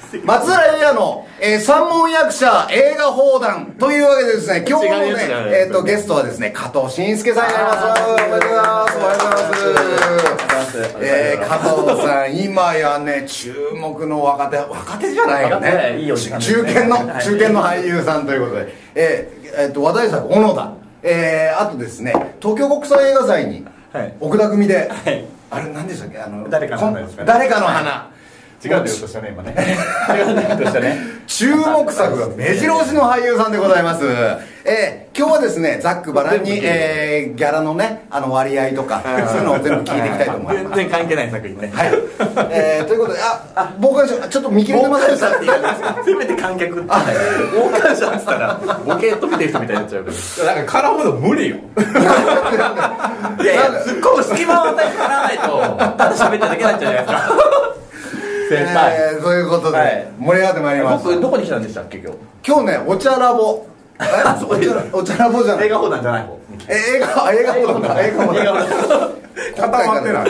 松浦優也の、三問役者映画放談というわけでですね、今日のね、ゲストはですね、加藤慎介さんになります。おめでとうございます。おめでとうございます。加藤さん、今やね、注目の若手じゃないよね。中堅の俳優さんということで、話題作、小野田。あとですね、東京国際映画祭に、奥田組で、あれ何でしたっけ、 誰かの花ですかね。 誰かの花。 違うと言うとしたね、今ね。違うと言うとしたね。 注目作が目白押しの俳優さんでございます。今日はですね、ざっくばらんに、ギャラのね、割合とか、そういうのを全部聞いていきたいと思います。 全然関係ない作品ね。 はい。ということで、僕はちょっと見切れてませんでした。 せめて観客って。傍観者って言ったら、ボケーっと見てる人みたいになっちゃうから。 なんか絡むの無理よ。 いやいや、突っ込む隙間を与えてからないと、ただ喋ってるだけになっちゃうじゃないですか。 ということで、盛り上がってまいります。 僕、どこに来たんでしたっけ、今日。 今日ね、お茶ラボ。お茶ラボじゃない。 映画放談じゃない方。 映画放談だ。映画放談。 固まってない。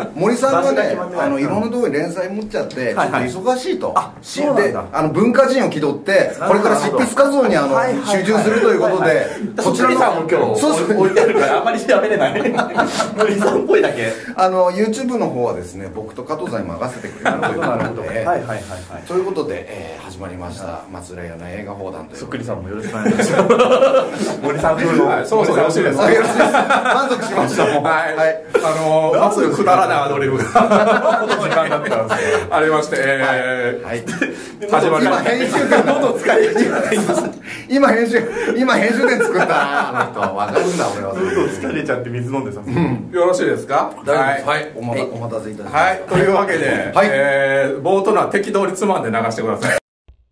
森さんがね、いろんなところに連載持っちゃってちょっと忙しいと。で、文化人を気取ってこれから執筆活動に集中するということで、 こちらさんも今日置いてあるからあんまり調べれない。森さんっぽいだけ。 YouTube の方はですね、僕と加藤さんに任せてくれるということで、ということで始まりました松浦優の映画放談という。 そっくりさんもよろしくお願いします。森さん風の。 そうそう、よろしいです。 満足しました。 はい、まずくだらないアドリブが時間だったんですけどありまして、始まりました。 今編集点喉疲れ今編集点作ったあの人分かるんだ俺は。 喉疲れちゃって水飲んでさ。 よろしいですか。 はい、お待たせいたしました。 はい、というわけで冒頭のは適当につまんで流してください。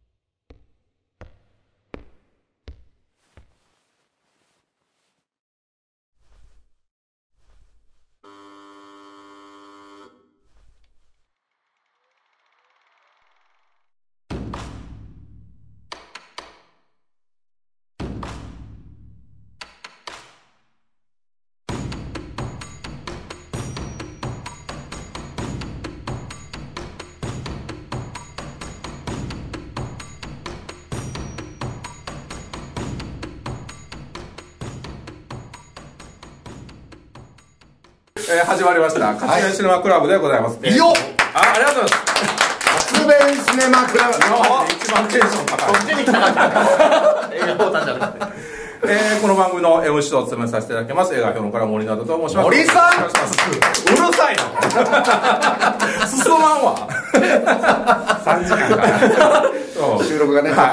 始まりました活弁シネマクラブでございます。 いいよ。 ありがとうございます。 活弁シネマクラブ。 一番テンション高い。 こっちに来たかった。映画放談じゃなくて。 この番組の MC を務めさせていただきます映画評論家の森などと申します。 森さん。 うるさいな。進まんわ。3時間から収録がね。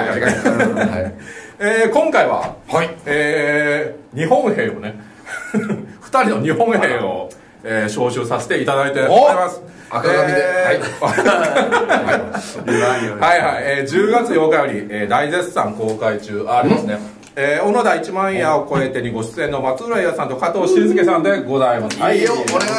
今回は日本兵をね2人の日本兵を招集させていただいております。 赤髪で 10月8日より大絶賛公開中ありますね。小野田1万円を超えてにご出演の松浦優さんと加藤慎介さんでございます。 はいよ、お願いします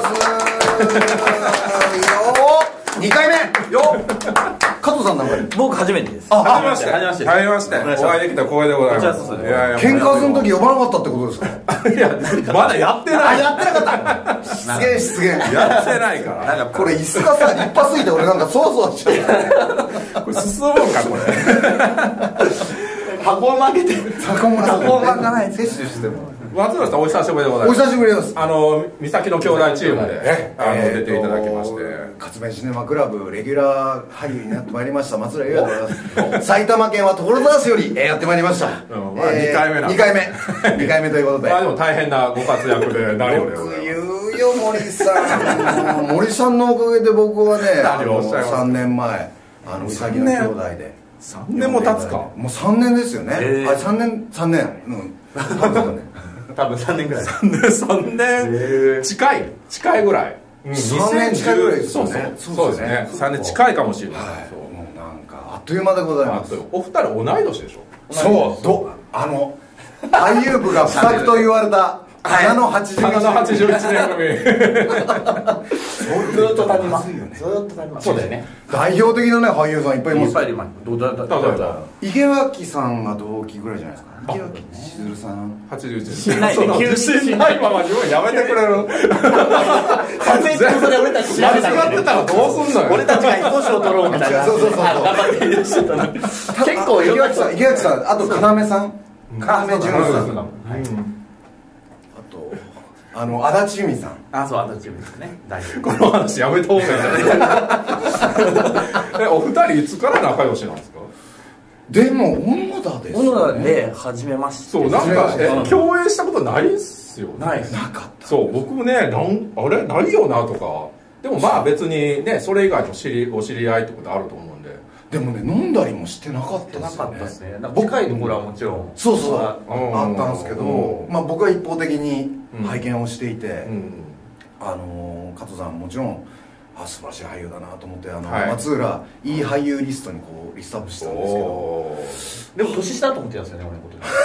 。2回目よ。加藤さんなんか僕初めてです。 はじめまして。お会いできた光栄でございます。 喧嘩する時呼ばなかったってことですか。 いや、まだやってない。 やってなかった。失言。 やってないから。 なんかこれ椅子がさ立派すぎて俺なんかそわそわしちゃう。 これ進むんかこれ。 箱を曲げて。 箱を曲がない。摂取しても。 松浦さんお久しぶりでございます。 お久しぶりです。 三崎の兄弟チームで出ていただきまして、 活弁シネマクラブレギュラー俳優になってまいりました松浦優也でございます。埼玉県は所沢市よりやってまいりました。 2回目な。 2回目ということで。 まあでも大変なご活躍で何より僕言うよ森さん。森さんのおかげで僕はね3年前三崎の兄弟で。 3年も経つか。 もう3年ですよね。3年多分3年ぐらい。 3年近いぐらい。 3年近いぐらいですよね。そうですね。3年近いかもしれない。 もうなんかあっという間でございます。 お二人同い年でしょ。 そう俳優部が不作と言われた花の81 年組。 ずっと谷間。ずっと谷間。そうだよね。 代表的なね俳優さんいっぱいいます。 いっぱいいます。 池脇さんが同期ぐらいじゃないですか。池脇千鶴さん。 81年。 しないで急にしないまま自分やめてくれる。 完全にそれ俺たち調べた間違ってたらどうすんのよ。 俺たちが一個賞取ろうみたいな。 そう頑張ってしてたの。結構池脇さん、あと要さん、要潤さん。足立由美さん。 あ、そう、足立由美ですね。 この話やめた方がいいんじゃない。お二人いつから仲良しなんですか？ でも小野田です。 小野田で初めまして。 そう、なんか共演したことないっすよ。 ない。 なかった。 そう、僕もね、あれないよなとか。でもまあ別にね、それ以外のお知り合いってことあると思うんで。 でもね、飲んだりもしてなかったですね。近いところはもちろん。 そうそうあったんですけど、まあ僕は一方的に拝見をしていて、加藤さんもちろん素晴らしい俳優だなと思って、松浦いい俳優リストにこうリストアップしたんですけど、 でも年下と思ってたんですよね、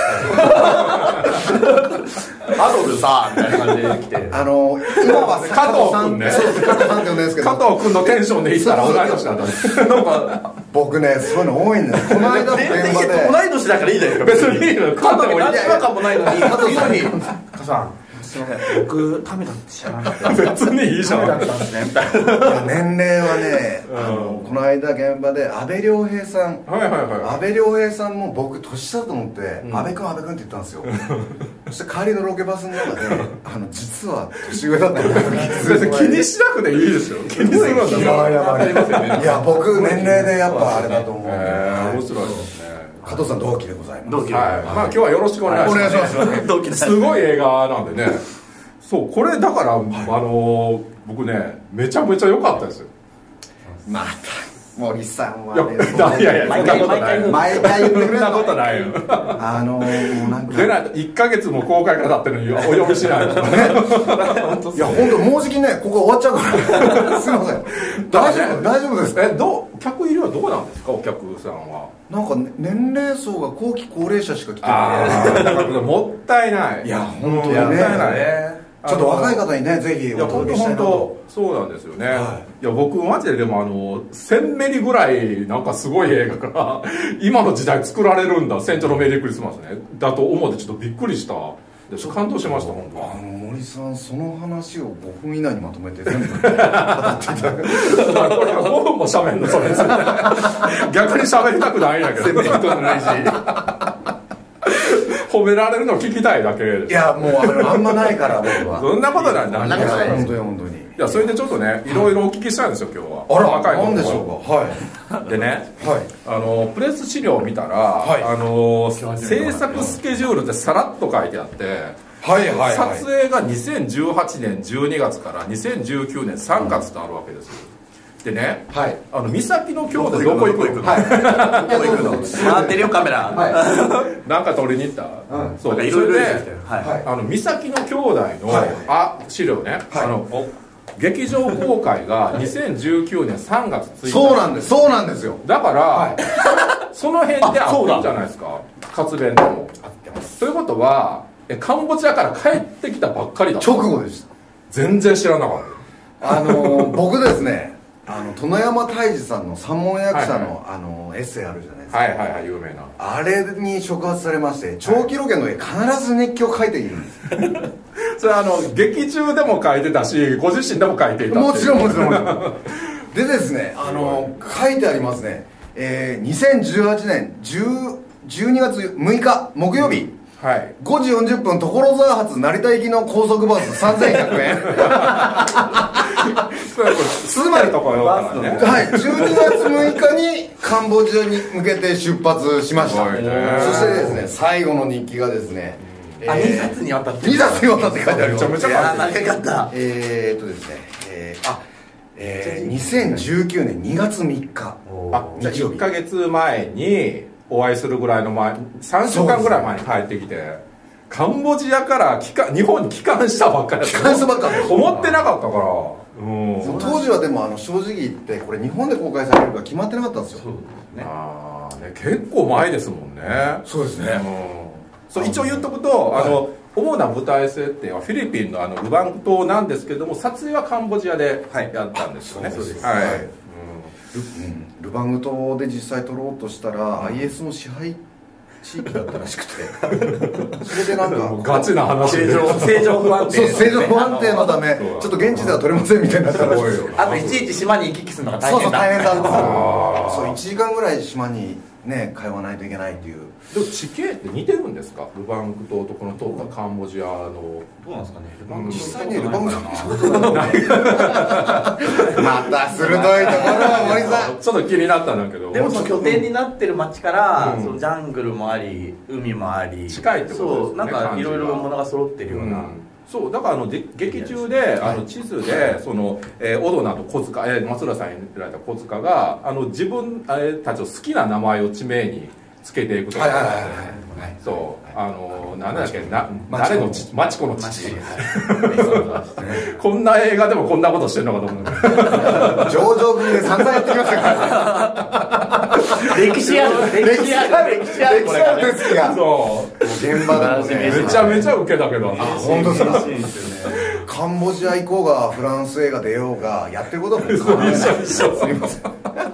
俺のこと。アドルさみたいな感じで来て、 今は加藤君ね、 加藤さんって呼んでるんですけど、 加藤君のテンションでいったら同い年なんだね。なんか僕ね、そういうの多いんです。この間の現場で同い年だからいいじゃないですか。別にいいのよ。加藤君何違和感もないのに、加藤さんに加藤さんすいません、僕タメだって知らなくて。 別にいいじゃん。 年齢はね、この間現場で阿部亮平さん、阿部亮平さんも僕年下だと思って阿部君って言ったんですよ。そして帰りのロケバスの中で実は年上だったの。 別に気にしなくていいですよ。気にするのいや僕年齢でやっぱあれだと思うんで。 面白いですね。 加藤さん同期でございます。 同期。まあ今日はよろしくお願いします。 お願いします。 同期です。 すごい映画なんでね。そう、これだから僕ね、めちゃめちゃ良かったですよ。 また森さんはね、 いや毎回言ってくれる。そんなことないよ。 もうなんか出ないと1ヶ月も公開が経ってるのにお呼びしないとね。 いや本当もうじきねここ終わっちゃうからすいません。大丈夫ですか？ 客入りはどうなんですか？お客さんはなんか年齢層が後期高齢者しか来てない。 もったいない。 いや本当にね、ちょっと若い方にねぜひお届けしたいなと。 そうなんですよね。いや僕マジででも1000メリぐらいなんかすごい映画から今の時代作られるんだ、戦場のメリークリスマスねだと思ってちょっとびっくりした。感動しました本当。 森さんその話を5分以内にまとめて全部語っていただく。 これ5分も喋んのそれ。逆に喋りたくないんやけど。褒められるの聞きたいだけで。 いやもうあんまないから僕は。 そんなことない。 本当に本当に。 いやそれでちょっとねいろいろお聞きしたいんですよ今日は。 あら何でしょうか。はい。 でね、プレス資料を見たら制作スケジュールでさらっと書いてあって、撮影が2018年12月から2019年3月とあるわけです。でね、三崎の兄弟どこ行くの？ 回ってるよカメラ。 なんか撮りに行った？そう。 いろいろで三崎の兄弟の資料ね。劇場公開が2019年3月1日。 そうなんですよ。 だからその辺で会ってるじゃないですか。活弁でも。ということはカンボジアから帰ってきたばっかりだ。 直後でした。 全然知らなかった。 僕ですね。殿山泰治さんの三文役者のエッセイあるじゃないですか。 有名な。 あれに触発されまして長期ロケの絵必ず熱狂を書いているんです。 それ劇中でも書いてたしご自身でも書いていた。 もちろんでですね書いてありますね。2018年12月6日木曜日5時40分所沢発成田行きの高速バス3100円。 つまりところからね。 12月6日にカンボジアに向けて出発しました。そしてですね最後の日記がですね 2冊にわたって書いてあります。 めちゃめちゃ長かった。 ですね2019年2月3日。 じゃあ1ヶ月前にお会いするぐらいの前、3週間ぐらい前に帰ってきて、カンボジアから日本に帰還したばっかりだった。思ってなかったから。 当時はでも正直言ってこれ日本で公開されるか決まってなかったんですよ。 結構前ですもんね。 そうですね。 一応言っとくと主な舞台設定はフィリピンのルバンク島なんですけども、撮影はカンボジアでやったんですよね。 ルバング島で実際撮ろうとしたら IS の支配地域だったらしくてそれでなんかガチな話で正常不安定、 そう正常不安定のためちょっと現地では撮れませんみたいになったらしい。 あといちいち島に行き来するのが大変だ。 そう大変だった。そう1時間ぐらい島にね通わないといけないっていう。 でも地形って似てるんですか？ルバンク島とこの島がカンボジアの。 どうなんですかね。 実際にルバンク島また鋭いところは森さん。 ちょっと気になったんだけど。 でもその拠点になってる町からそのジャングルもあり海もあり近いってことですね。 そうなんかいろいろものが揃ってるような。 そうだから劇中で地図でそのオドナと小塚松浦さんに言われた小塚が自分たちの好きな名前を地名につけていくとか、そうなんだっけ誰の父マチコの父こんな映画でもこんなことしてるのかと思う。 上場組で散々やってきましたから歴史あるこれがそう現場だとねめちゃめちゃウケだけど。 本当ですか。カンボジア行こうがフランス映画出ようがやってることはもう変わらない。すみません。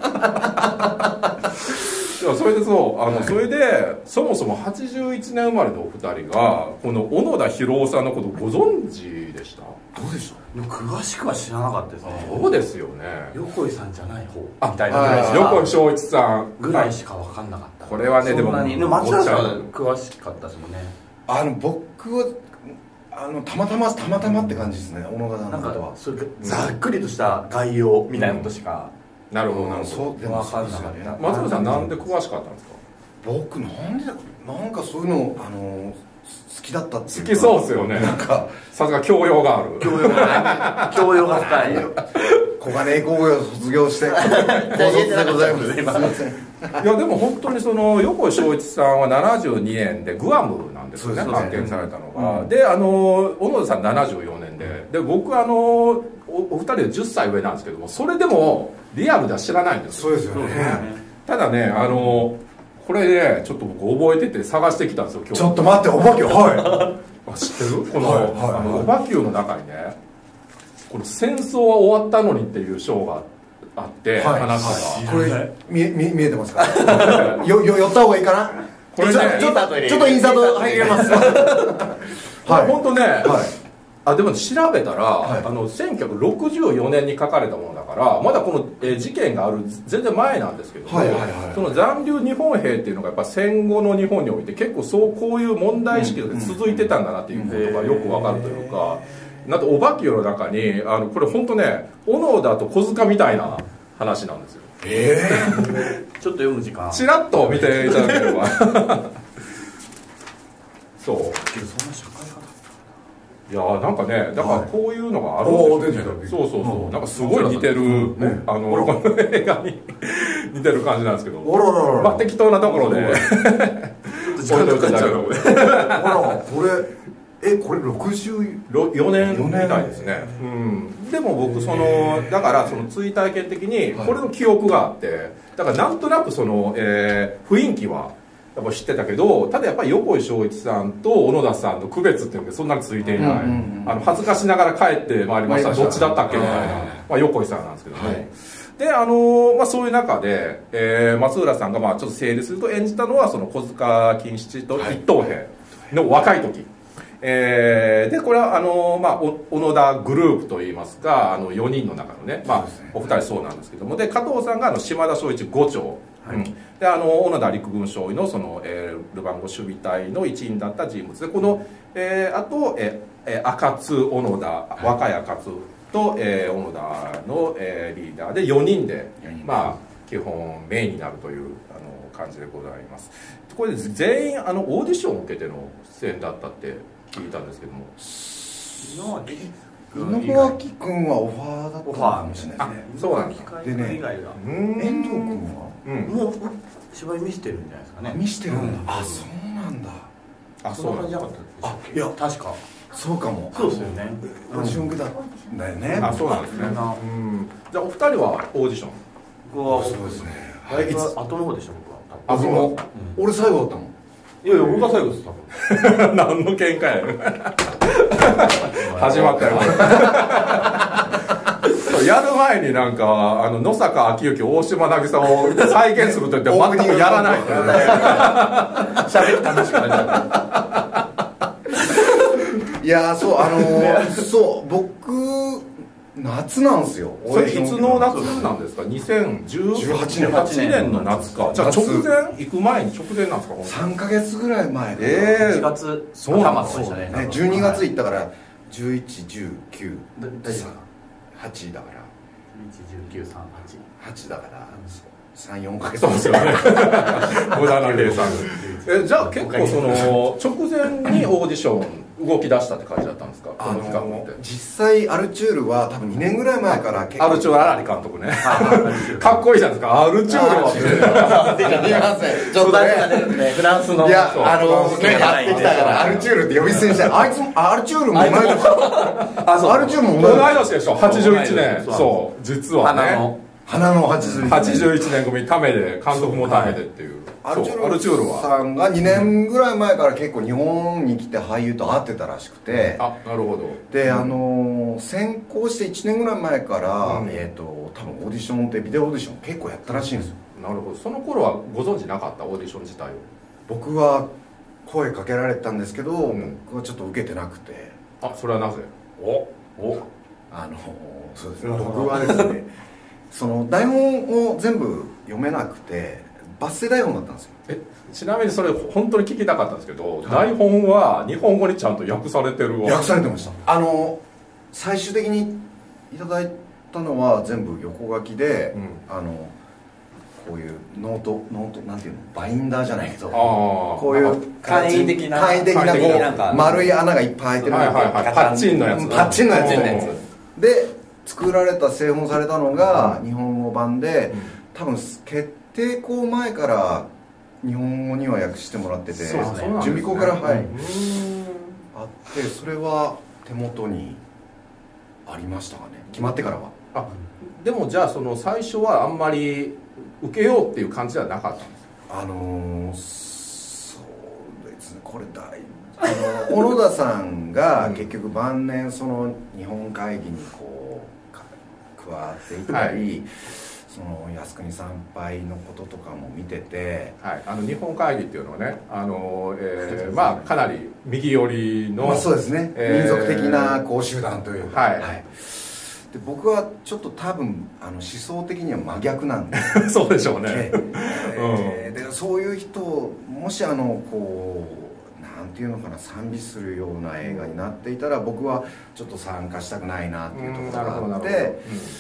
それでそれでそもそも81年生まれのお二人がこの小野田博夫さんのことご存知でした？ どうでした？ 詳しくは知らなかったですね。 そうですよね。 横井さんじゃない方みたいな。横井正一さんぐらいしか分かんなかった。 これはねでも松原さん詳しかったですもんね。 僕はたまたまって感じですね。小野田さんのことはそれざっくりとした概要みたいなことしか。 なるほどなるほど。 でも分かんなかった。 松原さんなんで詳しかったんですか？ 僕なんかそういうの好きだったっていうか。 好きそうですよね。なんかさすが教養がある。 教養が深い。 小金井工業卒業して高卒でございます。すいません。 いやでも本当に横井正一さんは72年でグアムなんですよね、発見されたのが。で小野田さん74年で僕お二人で10歳上なんですけども、それでもリアルでは知らないんですよ。 そうですよね。 ただねこれねちょっと僕覚えてて探してきたんですよ今日。 ちょっと待って、おばきゅう、 知ってる？このおばきゅうの中にね、この戦争は終わったのにっていう章があって話がこれ見えてますか？寄った方がいいかな。 これねちょっとインサート入れます。 本当ね。でも調べたら1964年に書かれたものだからまだこの事件がある全然前なんですけども、その残留日本兵っていうのがやっぱ戦後の日本において結構こういう問題意識が続いてたんだなっていうことがよくわかるというか。なんとおばきゅうの中にこれ本当ね小野田と小塚みたいな話なんですよ。 ちょっと読む時間ちらっと見ていただければそう。いやなんかねだからこういうのがあるんですよね。そうなんかすごい似てるこの映画に似てる感じなんですけど、まあ適当なところでこれ64 年みたいですね。でも僕だから追体験的にこれの記憶があって、だからなんとなく雰囲気はやっぱ知ってたけど、ただやっぱり横井正一さんと小野田さんの区別っていうのがそんなについていない。恥ずかしながら帰ってまいりましたどっちだったっけみたいな、横井さんなんですけども、でそういう中で、松浦さんがちょっと整理すると演じたのは小塚金七と一等兵の若い時。でこれは小野田グループといいますか4人の中のね、お二人そうなんですけども、で加藤さんが島田正一伍長、で小野田陸軍少尉のルバンゴ守備隊の一員だった人物で、この、あと赤津小野田、若い赤津と、小野田の、リーダーで4人で基本メインになるという感じでございます。これで全員オーディションを受けての出演だったって聞いたんですけども、 井上脇君はオファーだったかもしれないですね。 そうなんですでね、遠藤君はもう芝居見せてるんじゃないですかね。 見せてるんだ。そうなんだ。 そうなんじゃなかったです。いや確かそうかも。 そうですよね。 オーディション受けたんだよね。 そうなんですね。じゃあお二人はオーディション？ 僕はそうですね。 後の方でした僕は。 俺最後だったもん。 いやいや僕が最後です多分何の喧嘩や始まったよやる前になんか野坂昭之大島渚を再現すると言って全くやらない喋り楽しくないいやそう僕夏なんですよ。 それいつの夏なんですか？2018年の夏か。じゃあ直前行く前に直前なんですか ？3ヶ月ぐらい前で1月そうなんでしたね。12月行ったから11、19、8だから 11、19、3、 8だから3、4ヶ月そうですよね無駄な計算じゃあ結構その直前にオーディション動き出したって感じだったんですか？この期間って実際アルチュールは多分2年ぐらい前からアルチュール荒木監督ねかっこいいじゃないですか。アルチュールはすみませんちょっとねフランスのいややってきたからアルチュールって呼び捨てにしてあいつもアルチュールも同い年アルチュールも同い年でしょ。81年そう実はね花の81 年組ためで監督もためでっていうアルチュールさんが2年ぐらい前から結構日本に来て俳優と会ってたらしくてあなるほどで先行して1年ぐらい前から多分オーディションってビデオオーディション結構やったらしいんですよ。 なるほど。その頃はご存知なかったオーディション自体を？ 僕は声かけられたんですけど僕はちょっと受けてなくてそれはなぜ？ そうですね僕はですねその台本を全部読めなくて抜粋台本だったんですよ。 ちなみにそれ本当に聞きたかったんですけど、台本は日本語にちゃんと訳されてるわ？ 訳されてました。最終的にいただいたのは全部横書きで、こういうノートなんていうのバインダーじゃないけどこういう簡易的な丸い穴がいっぱい開いてるパッチンのやつパッチンのやつで作られた製本されたのが日本語版で多分決定校前から日本語には訳してもらってて準備校からあってそれは手元にありましたかね決まってからは。 でもじゃあその最初はあんまり受けようっていう感じではなかったんですか？そうですねこれ小野田さんが結局晩年その日本会議にこう加わっていったり、その靖国参拝のこととかも見てて、 日本会議っていうのはねかなり右寄りの、 そうですね、民族的なこう集団というか、で僕はちょっと多分思想的には真逆なんでそうでしょうね、 でそういう人もしこうなんていうのかな賛美するような映画になっていたら僕はちょっっと参加したくないなっていうところがあって、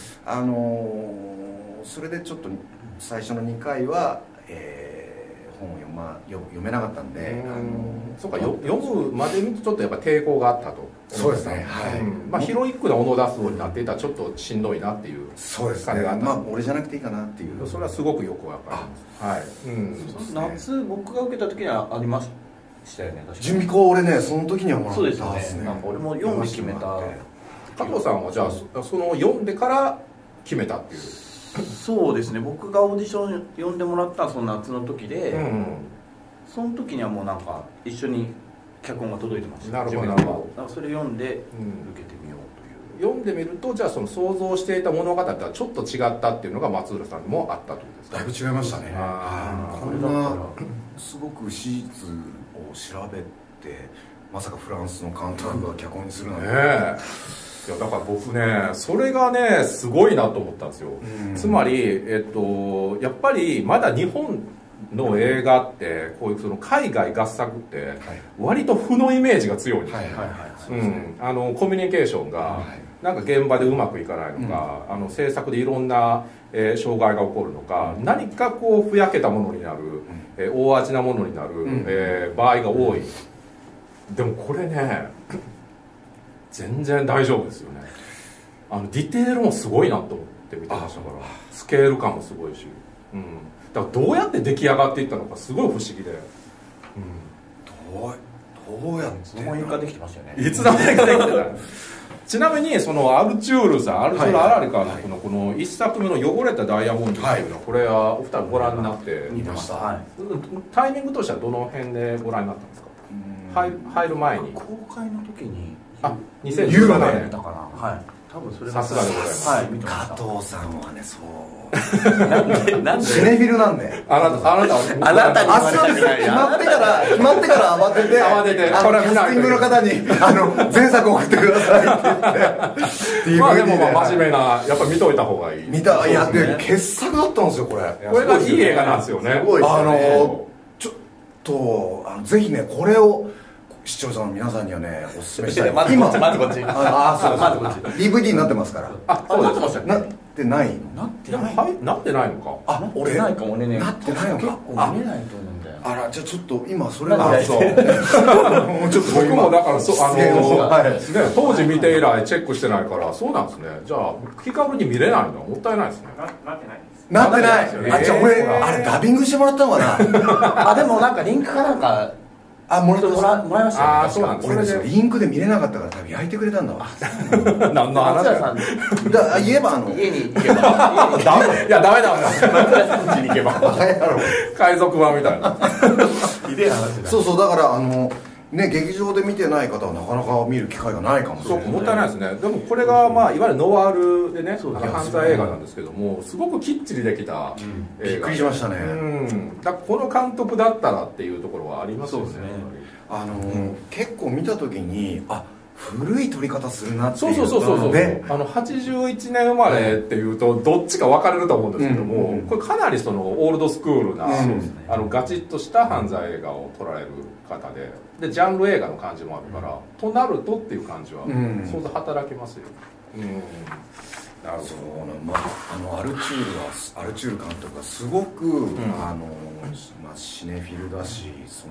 それでちょっと最初の2回は、本を読めなかったんで、 そうか、読むまでにちょっとやっぱ抵抗があったと。 そうですね、 はい。ヒロイックな小野田荘になっていたらちょっとしんどいなっていうそうですね、俺じゃなくていいかなっていう。 それはすごくよくわかります。はい。 夏僕が受けた時にはありましたよね。 準備校俺ねその時にはもらったんですね。 そうですね。なんか俺も読んで決めた。 加藤さんはじゃあその読んでから決めたっていう。 そうですね。僕がオーディション読んでもらったその夏の時で、その時にはもうなんか一緒に脚本が届いてました。 なるほどなるほど。それ読んで受けてみようという。 読んでみるとじゃあその想像していた物語とはちょっと違ったっていうのが松浦さんにもあったということですか。 だいぶ違いましたね。こんなすごく史実を調べてまさかフランスの監督が脚本にするなんて。 いやだから僕ねそれがねすごいなと思ったんですよ。つまりやっぱりまだ日本の映画ってこういうその海外合作って割と負のイメージが強いんですよ。コミュニケーションがなんか現場でうまくいかないのか、制作でいろんな障害が起こるのか、何かこうふやけたものになる、大味なものになる、場合が多い。でもこれね全然大丈夫ですよね。ディテールもすごいなと思って見てましたから、スケール感もすごいし、だからどうやって出来上がっていったのかすごい不思議で、 どうやっていつの間にかできてましたよね。 いつの間にかできてたちなみにそのアルチュールさん、アルチュール・アラリカのこの1作目の汚れたダイヤモンドっていうのは、これはお二人ご覧になって見ました。 タイミングとしてはどの辺でご覧になったんですか？入る前に。 公開の時に、 2017年だから、はい。多分それさすがでございます。 はい、加藤さんはね、そう。なんでシネフィルなんで。 あなたに決まってから慌てて、キャスティングの方に前作送ってくださいって言って。 まあでも真面目な、やっぱ見といた方がいい。 いやで傑作だったんですよこれ。 これがいい映画なんですよね。 ちょっとぜひねこれを。視聴者の皆さんにはねおすすめしたい。 まずこっち。そうです。 DVD になってますから。 そうです。 なってないの？ なってないのか。 俺ないかもね。 なってないのか。 結構見れないと思うんだよ。 あらじゃあちょっと今それがそう。 僕もだから当時見て以来チェックしてないからそうなんですね。じゃあ気軽に見れないのはもったいないですね。 なってないです。なってない。じゃあ俺あれダビングしてもらったのかな。 でもなんかリンクかなんか。 もらいましたよ。そうなんです。 俺リンクで見れなかったから多分焼いてくれたんだわ。 何の話だ。 言えば家に行けば。 いやダメだ。 松浦さん家に行けば。 海賊版みたいな。 ひでえ話だ。 そうだからね劇場で見てない方はなかなか見る機会がないかもしれない。 そうもったいないですね。でもこれがまあいわゆるノワールでね犯罪映画なんですけどもすごくきっちりできた映画。びっくりしましたね。 だからこの監督だったらっていうところはありますよね。 結構見た時に古い撮り方するなっていう。そう81年生まれっていうとどっちか分かれると思うんですけども、これかなりそのオールドスクールなガチッとした犯罪映画を撮られる方でジャンル映画の感じもあるからとなるとっていう感じは想像働きますよ。 なるほど。アルチュール監督がすごくシネフィルだし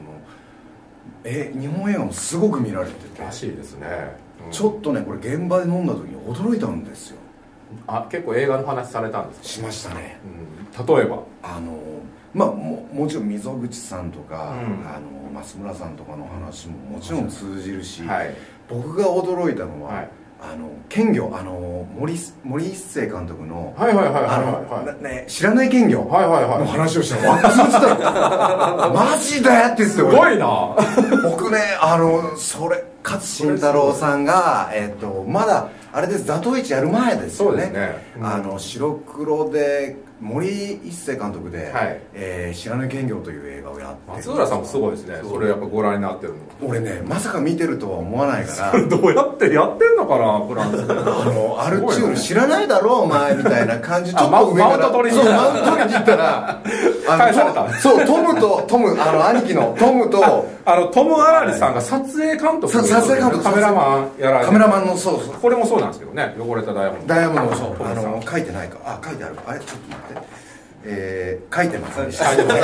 日本映画もすごく見られててらしいですね。 ちょっとねこれ現場で飲んだ時に驚いたんですよ。 結構映画の話されたんですか？ しましたね。 例えばもちろん溝口さんとか増村さんとかの話ももちろん通じるし、僕が驚いたのは剣魚森一成監督の知らない剣魚の話をしたの。通じたの。マジでって言って。すごいな。 僕ねそれ勝新太郎さんがまだあれです座頭市やる前ですよね。白黒で森一成監督で「知らない剣魚」という映画をやって。 松浦さんもすごいですね。それやっぱご覧になってるの。 俺ねまさか見てるとは思わないからどうやってやってんのかなフランスで。 アルチュール知らないだろお前みたいな感じ。ちょっと上からマウント取りに行ったら返された。そうトム兄貴のトムとトム・アラリさんが撮影監督、カメラマンやられて、 カメラマンのそうこれもそうなんですけどね。汚れたダイヤモンド。 ダイヤモンドそう書いてないか。書いてある。あれちょっと待って。書いてますね。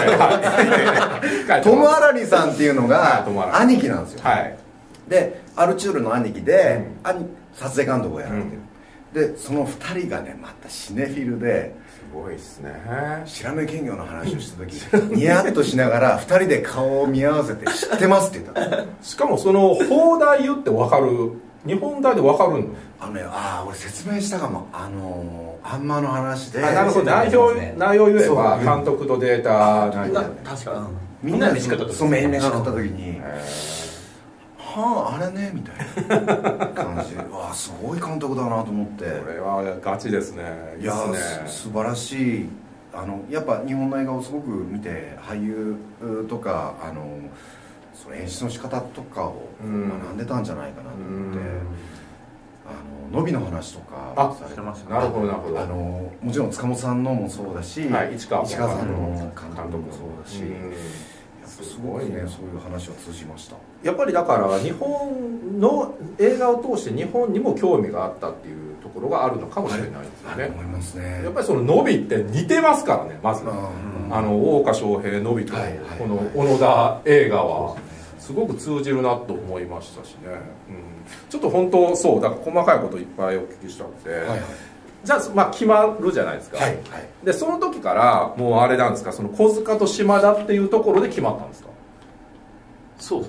トム・アラリさんっていうのが兄貴なんですよ。でアルチュールの兄貴で撮影監督をやられてる。でその2人がねまたシネフィルで。 すごいですね。 知らない剣魚の話をした時ニヤッとしながら2人で顔を見合わせて「知ってます」って言った。 しかもその放題言って分かる日本題で分かるの？ 俺説明したかも。あんまの話で。 なるほど。内容言えば監督とデータ確かみんなで飯食った時にあれねみたいな感じですごい監督だなと思って。 これはガチですね。 いや素晴らしい。やっぱ日本の映画をすごく見て俳優とかその演出の仕方とかを学んでたんじゃないかなと思って。ノビの話とかされてました。なるほどなるほど。 もちろん塚本さんのもそうだし、市川さんの監督もそうだし、すごいねそういう話は通じました。 やっぱりだから日本の映画を通して日本にも興味があったっていうところがあるのかもしれないですよね。 思いますね。 やっぱりそのノビって似てますからね。まず大岡翔平ノビとこの小野田映画はすごく通じるなと思いましたしね。ちょっと本当そうだから細かいこといっぱいお聞きしたくて、じゃあ決まるじゃないですか。でその時からもうあれなんですか、その小塚と島田っていうところで決まったんですか？ そう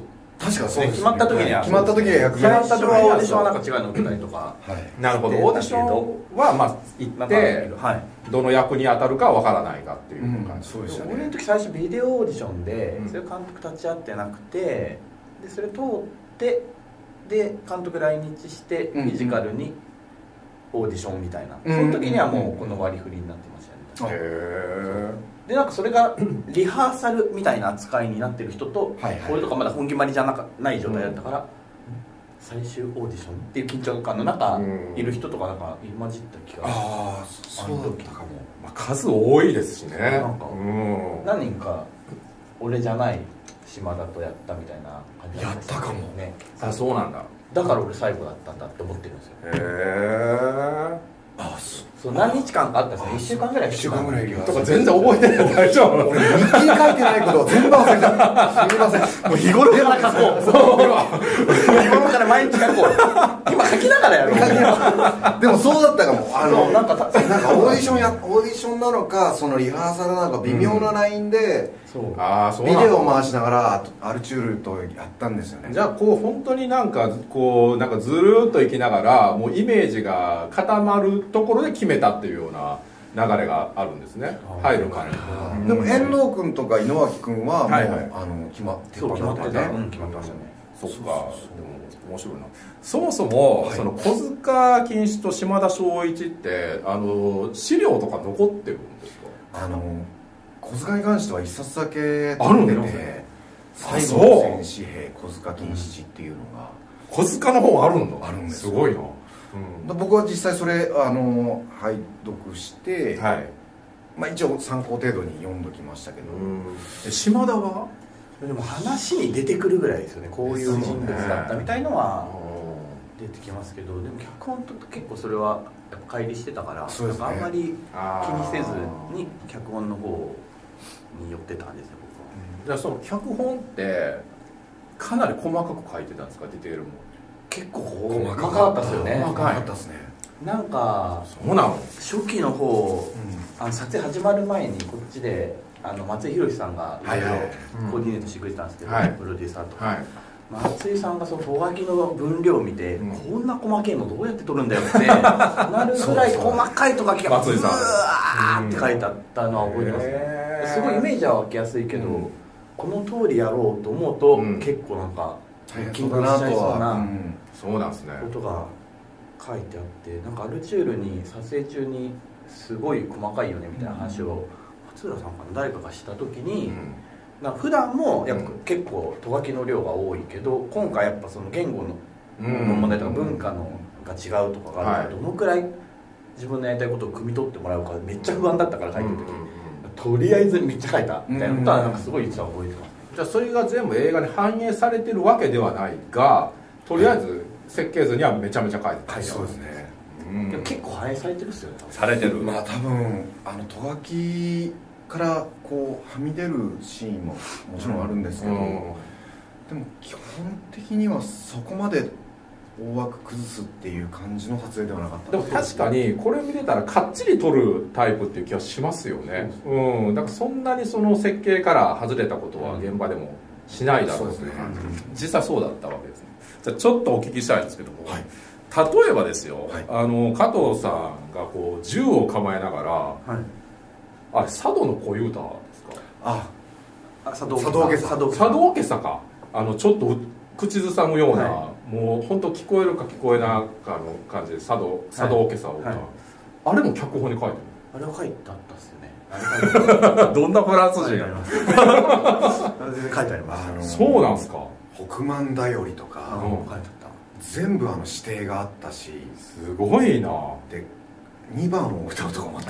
確かそうですね。 決まった時には決まった時には役決まった時はオーディションはなんか違うの受けたりとか。 なるほど。オーディションはまあ行ってどの役に当たるかわからないかっていう感じ。 そうですよね。俺の時最初ビデオオーディションでそれ監督立ち会ってなくて、でそれ通ってで監督来日してフィジカルにオーディションみたいな。その時にはもうこの割り振りになってましたね。へえ。でなんかそれがリハーサルみたいな扱いになってる人と、俺とかまだ本決まりじゃない状態だったから、最終オーディションっていう緊張感の中いる人とかなんか混じった気が。 ああ、そうだったかも。 数多いですしね。 なんか何人か俺じゃない島田とやったみたいな感じやったかもね。あ、そうなんだ。 だから俺最後だったんだって思ってるんですよ。 へえ。 あ、そう何日間かあったんですね。1週間ぐらい。1週間ぐらいとか全然覚えてない。大丈夫。 俺日記に書いてないことを全部忘れちゃった。すみません。もう日頃から書こう。 日頃から毎日書こう。今書きながらやろう。 でもそうだったかも。 なんかオーディションなのか、そのリハーサルなのか微妙なラインでビデオを回しながらアルチュールとやったんですよね。 じゃあこう本当になんかこうなんかずるっといきながらもうイメージが固まるところで決めたっていうような流れがあるんですね。入る前に。 でも遠藤君とか井之脇君はもう決まってたね。 決まってましたね。 そっか。でも面白いな。そもそもその小塚金糸と島田庄一って資料とか残ってるんですか？ 小塚に関しては一冊だけあるんでて、最後の戦士兵小塚金糸っていうのが小塚の方あるの？ あるんです。 すごいな。 僕は実際それ拝読して、まあ一応参考程度に読んどきましたけど。 島田はでも話に出てくるぐらいですよね。こういう人物だったみたいのは出てきますけど、でも脚本と結構それはやっぱ乖離してたから、なんかあんまり気にせずに脚本の方に寄ってたんですよ、僕は。 じゃあその脚本ってかなり細かく書いてたんですか？ディテールも結構細かかったですよね。 細かかったですね。 なんかそうなの？ 初期の方、撮影始まる前にこっちで松井宏さんがいろいろコーディネートしてくれてたんですけど、プロデューサーとか、松井さんがそのト書きの分量を見て、こんな細けいのどうやって撮るんだよってなるぐらい細かいト書きがブワーって書いてあったのは覚えてますね。すごいイメージは湧きやすいけど、この通りやろうと思うと結構なんか緊張しちゃいそうなそうなんですね。 ことが書いてあって、なんかアルチュールに撮影中にすごい細かいよねみたいな話を勝浦さんかな誰かがした時に、なんか普段もやっぱ結構ト書きの量が多いけど、今回やっぱその言語の問題とか文化のが違うとかがあるから、どのくらい自分のやりたいことを汲み取ってもらうかめっちゃ不安だったから書いてる時、とりあえずめっちゃ書いたみたいなことはなんかすごい実は覚えてます。 じゃあそれが全部映画に反映されてるわけではないが、とりあえず設計図にはめちゃめちゃ書いてた。 そうですね。 でも結構反映されてるっすよね。 されてる。 まあ多分ト書きからこうはみ出るシーンももちろんあるんですけど、でも基本的にはそこまで大枠崩すっていう感じの撮影ではなかった。 でも確かにこれ見てたらかっちり撮るタイプっていう気はしますよね。だからそんなにその設計から外れたことは現場でもしないだろうですね。実際そうだったわけですね。じゃあちょっとお聞きしたいんですけども、例えばですよ、加藤さんがこう銃を構えながら、あれ佐渡の小遊太ですか？ 佐渡家さか。ちょっと口ずさむような、もう本当聞こえるか聞こえないかの感じで佐渡家さを、あれも脚本に書いてる。 あれは書いてあったっすよね。 どんなフランス人？ 全然書いてあります。 そうなんすか。 北万だよりとか書いてあった。 全部指定があったし、 すごいな。 で2番を歌うとかもあ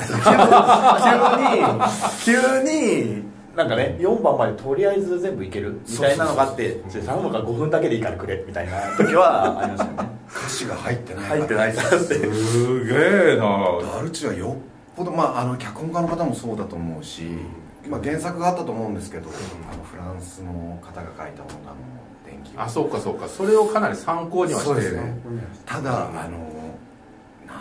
った急になんかね4番までとりあえず全部いけるみたいなのがあって、頼むから5分だけでいいからくれみたいな時はありましたよね。 歌詞が入ってないってすげえな。 アルチはよっぽど、脚本家の方もそうだと思うし、原作があったと思うんですけど、フランスの方が書いたもの電気。 そうかそうか。それをかなり参考にはしてる。 ただ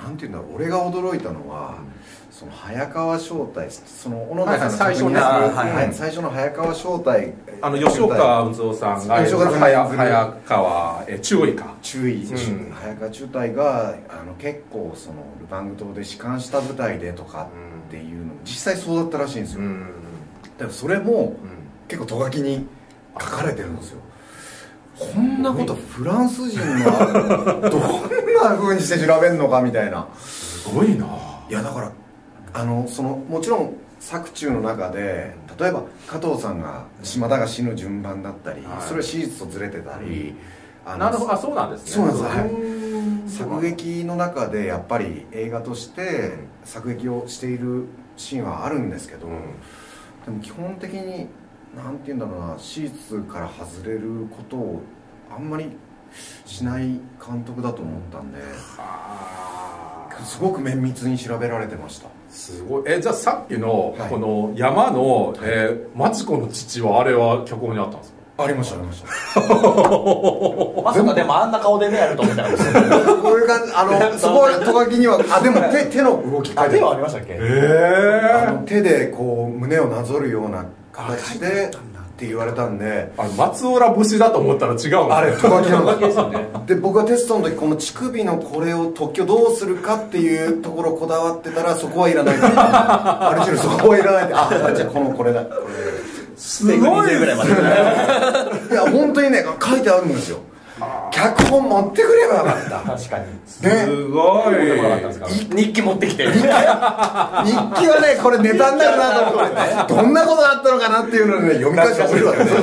なんていうんだろう、俺が驚いたのは、その早川招待、その小野田さんの最初に最初の早川招待、 吉岡渦夫さんが早川中尉か早川中隊が結構そのルパング島で弛緩した舞台でとかっていうの実際そうだったらしいんですよ。だからそれも結構ト書きに書かれてるんですよ。こんなことフランス人がどんな風にして調べるのかみたいな。 すごいな。 いやだからそのもちろん作中の中で例えば加藤さんが島田が死ぬ順番だったり、それは史実とずれてたり、 なるほど、そうなんですね。 そうなんです、作劇の中でやっぱり映画として作劇をしているシーンはあるんですけど、でも基本的になんていうんだろうな、史実から外れることをあんまりしない監督だと思ったんで、すごく綿密に調べられてました。 すごい。じゃあさっきのこの山のマチコの父はあれは脚本にあったんですか？ ありましたありました。 まさかでもあんな顔でねやると思ったらこういう感じ、すごいト書きにはでも手の動き手はありましたっけ？ 手でこう胸をなぞるような形でって言われたんで、 松浦節だと思ったら違う。 あれト書きなんですよね。で僕はテストの時この乳首のこれを特許どうするかっていうところこだわってたらそこはいらないある程度そこはいらないってじゃあこれだすごいぐらいまでいや本当にね書いてあるんですよ。脚本持ってくればよかった。 確かにすごい。 日記持ってきて日記はねこれネタになるなと思ってどんなことがあったのかなっていうのをね読み返してほしいわけです。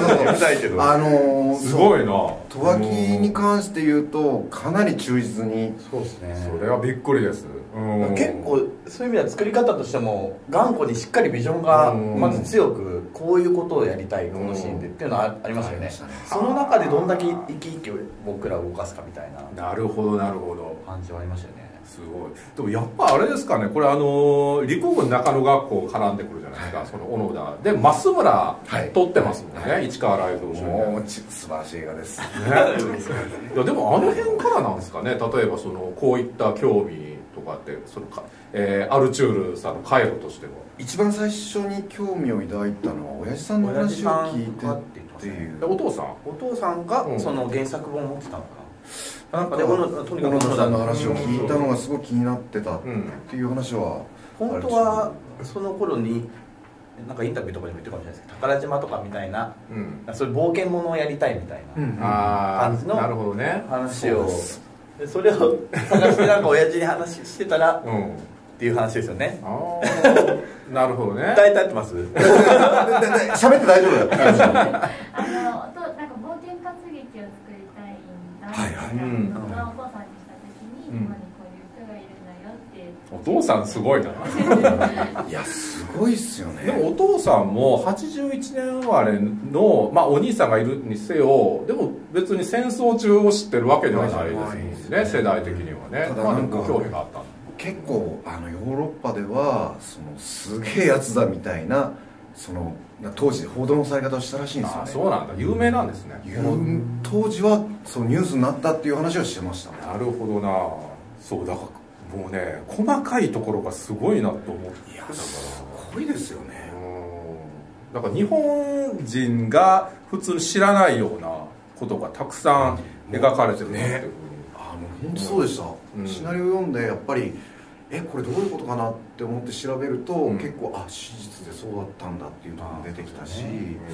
すごいな。 ト書きに関して言うとかなり忠実に。 そうですね。 それはびっくりです。 結構そういう意味では作り方としても頑固にしっかりビジョンがまず強くこういうことをやりたいこのシーンでっていうのはありましたよね。その中でどんだけ生き生き僕らを動かすかみたいな。 なるほどなるほど。 感じはありましたよね。 すごい。でもやっぱあれですかね、これ陸軍中野学校絡んでくるじゃないですか、その小野田で増村撮ってますもんね、市川雷蔵主演。 素晴らしい映画ですね。 いやでもあの辺からなんですかね、例えばこういった興味とかってアルチュールさんの回路としては。 一番最初に興味を抱いたのは親父さんの話を聞いてっていう。 お父さんがその原作本を持ってたのかな。 なんかで小野田さんの話を聞いたのがすごく気になってたっていう話は、 本当はその頃になんかインタビューとかでも言ってるかもしれないですけど、宝島とかみたいな、そういう冒険者をやりたいみたいな感じの話を、それを探してなんか親父に話してたらっていう話ですよね。 なるほどね。 大体合ってます？ 喋って大丈夫だよ。 なんか冒険活劇を作りたいんだってお父さんにした時に、今にこういう人がいるんだよって。 お父さんすごいな。 いやすごいっすよね。 でもお父さんも81年生まれの、お兄さんがいるにせよ、でも別に戦争中を知ってるわけではないですね、世代的にはね。 ただなんか興味があったんだ。 結構ヨーロッパではすげえやつだみたいな当時報道のされ方をしたらしいんですよね。 そうなんだ、有名なんですね。 当時はニュースになったっていう話をしてました。 なるほどな。そうだからもうね、細かいところがすごいなと思ってたから。 すごいですよね。 だから日本人が普通知らないようなことがたくさん描かれてるなっていうふうに。 本当そうでした、シナリオ読んでやっぱりこれどういうことかなって思って調べると、結構史実でそうだったんだっていうのが出てきたし、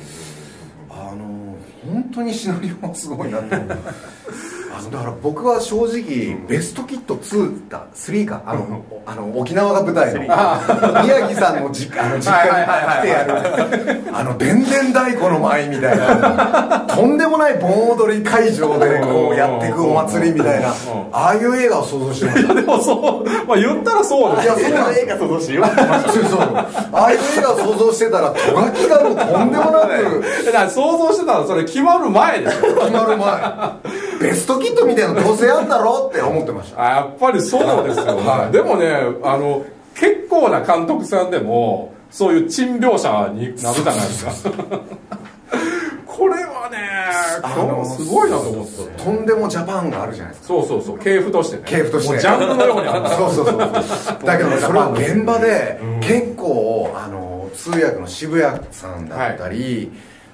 本当にシナリオはすごいなって思う。だから僕は正直ベストキット2か3か沖縄が舞台の宮城さんの実家に来てやるでんでん太鼓の舞みたいなとんでもない盆踊り会場でこうやっていくお祭りみたいな、ああいう映画を想像してました。 いやでもそう、言ったらそうですよ。 いやそうなんですよ。 映画想像しよう。 ああいう映画を想像してたらト書きがもうとんでもなく。 だから想像してたらそれ決まる前ですよ。 決まる前。ベストキットみたいなのどうせやんだろうって思ってました。 やっぱりそうですよね。でもね、結構な監督さんでもそういう珍描写になるじゃないですか。 これはねすごいなと思って。 とんでもジャパンがあるじゃないですか。 そう系譜としてね。 系譜としてジャンルのようにある。 そうだけどそれは現場で結構通訳の渋谷さんだったり、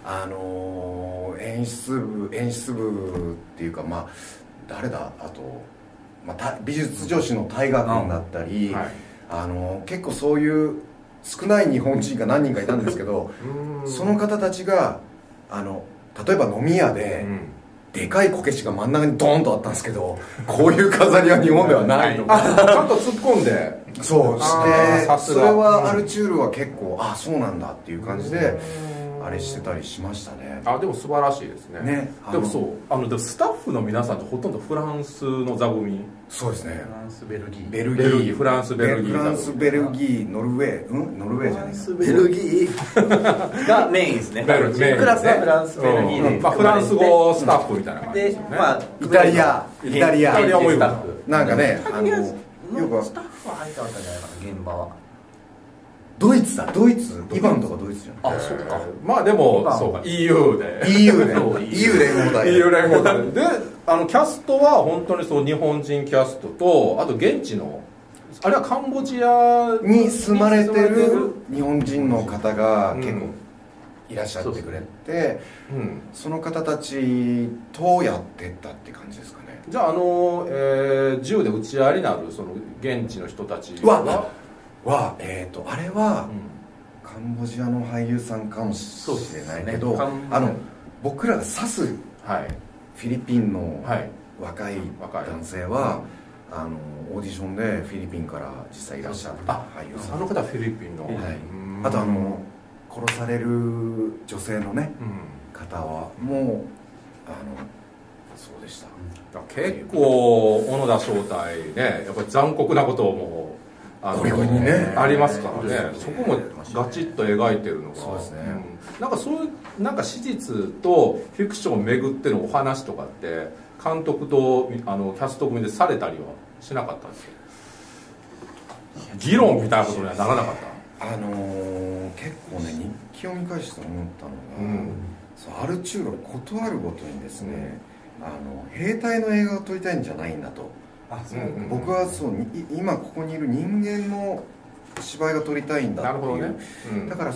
演出部っていうか、まあ誰だ、あと、美術女子の大河君だったり、結構そういう少ない日本人が何人かいたんですけど、その方たちが例えば飲み屋で、でかいこけしが真ん中にドーンとあったんですけど、こういう飾りは日本ではないとか、 ちゃんと突っ込んで、 そうしてそれはアルチュールは結構そうなんだっていう感じであれしてたりしましたね。 でも素晴らしいですね。でもそうでもスタッフの皆さんってほとんどフランスの座組。 そうですね。 フランスベルギーフランスベルギーノルウェーじゃないですか。 ベルギーがメインですね。クラスはフランスベルギーで、 フランス語スタッフみたいな感じですね。 イタリアもいる。なんかね、 よくスタッフは入ってあったんじゃないかな、現場は。 ドイツイバンとかドイツじゃん。 そうか。 まあでもそうか、 EU 連合体で、キャストは本当にそう日本人キャストと、あと現地のあれはカンボジアに住まれてる日本人の方が結構いらっしゃってくれて、その方たちとやってったって感じですかね。 じゃあ銃で撃ち合いになるその現地の人たちはあれはカンボジアの俳優さんかもしれないけど、僕らが指すフィリピンの若い男性はオーディションでフィリピンから実際いらっしゃった俳優さん。 あの方はフィリピンの。 あと殺される女性のね方はもうそうでした。 結構小野田招待ね、やっぱり残酷なこともゴリゴリにねありますからね。そこもガチッと描いてるのが、 そうですね。 なんかそういうなんか史実とフィクションをめぐってのお話とかって監督とキャスト組でされたりはしなかったんですよ。議論みたいなことにはならなかった。 結構ね、日記を見返して思ったのが、アルチューロ断るごとにですね、兵隊の映画を撮りたいんじゃないんだと。僕は今ここにいる人間の芝居が撮りたいんだっていう。だから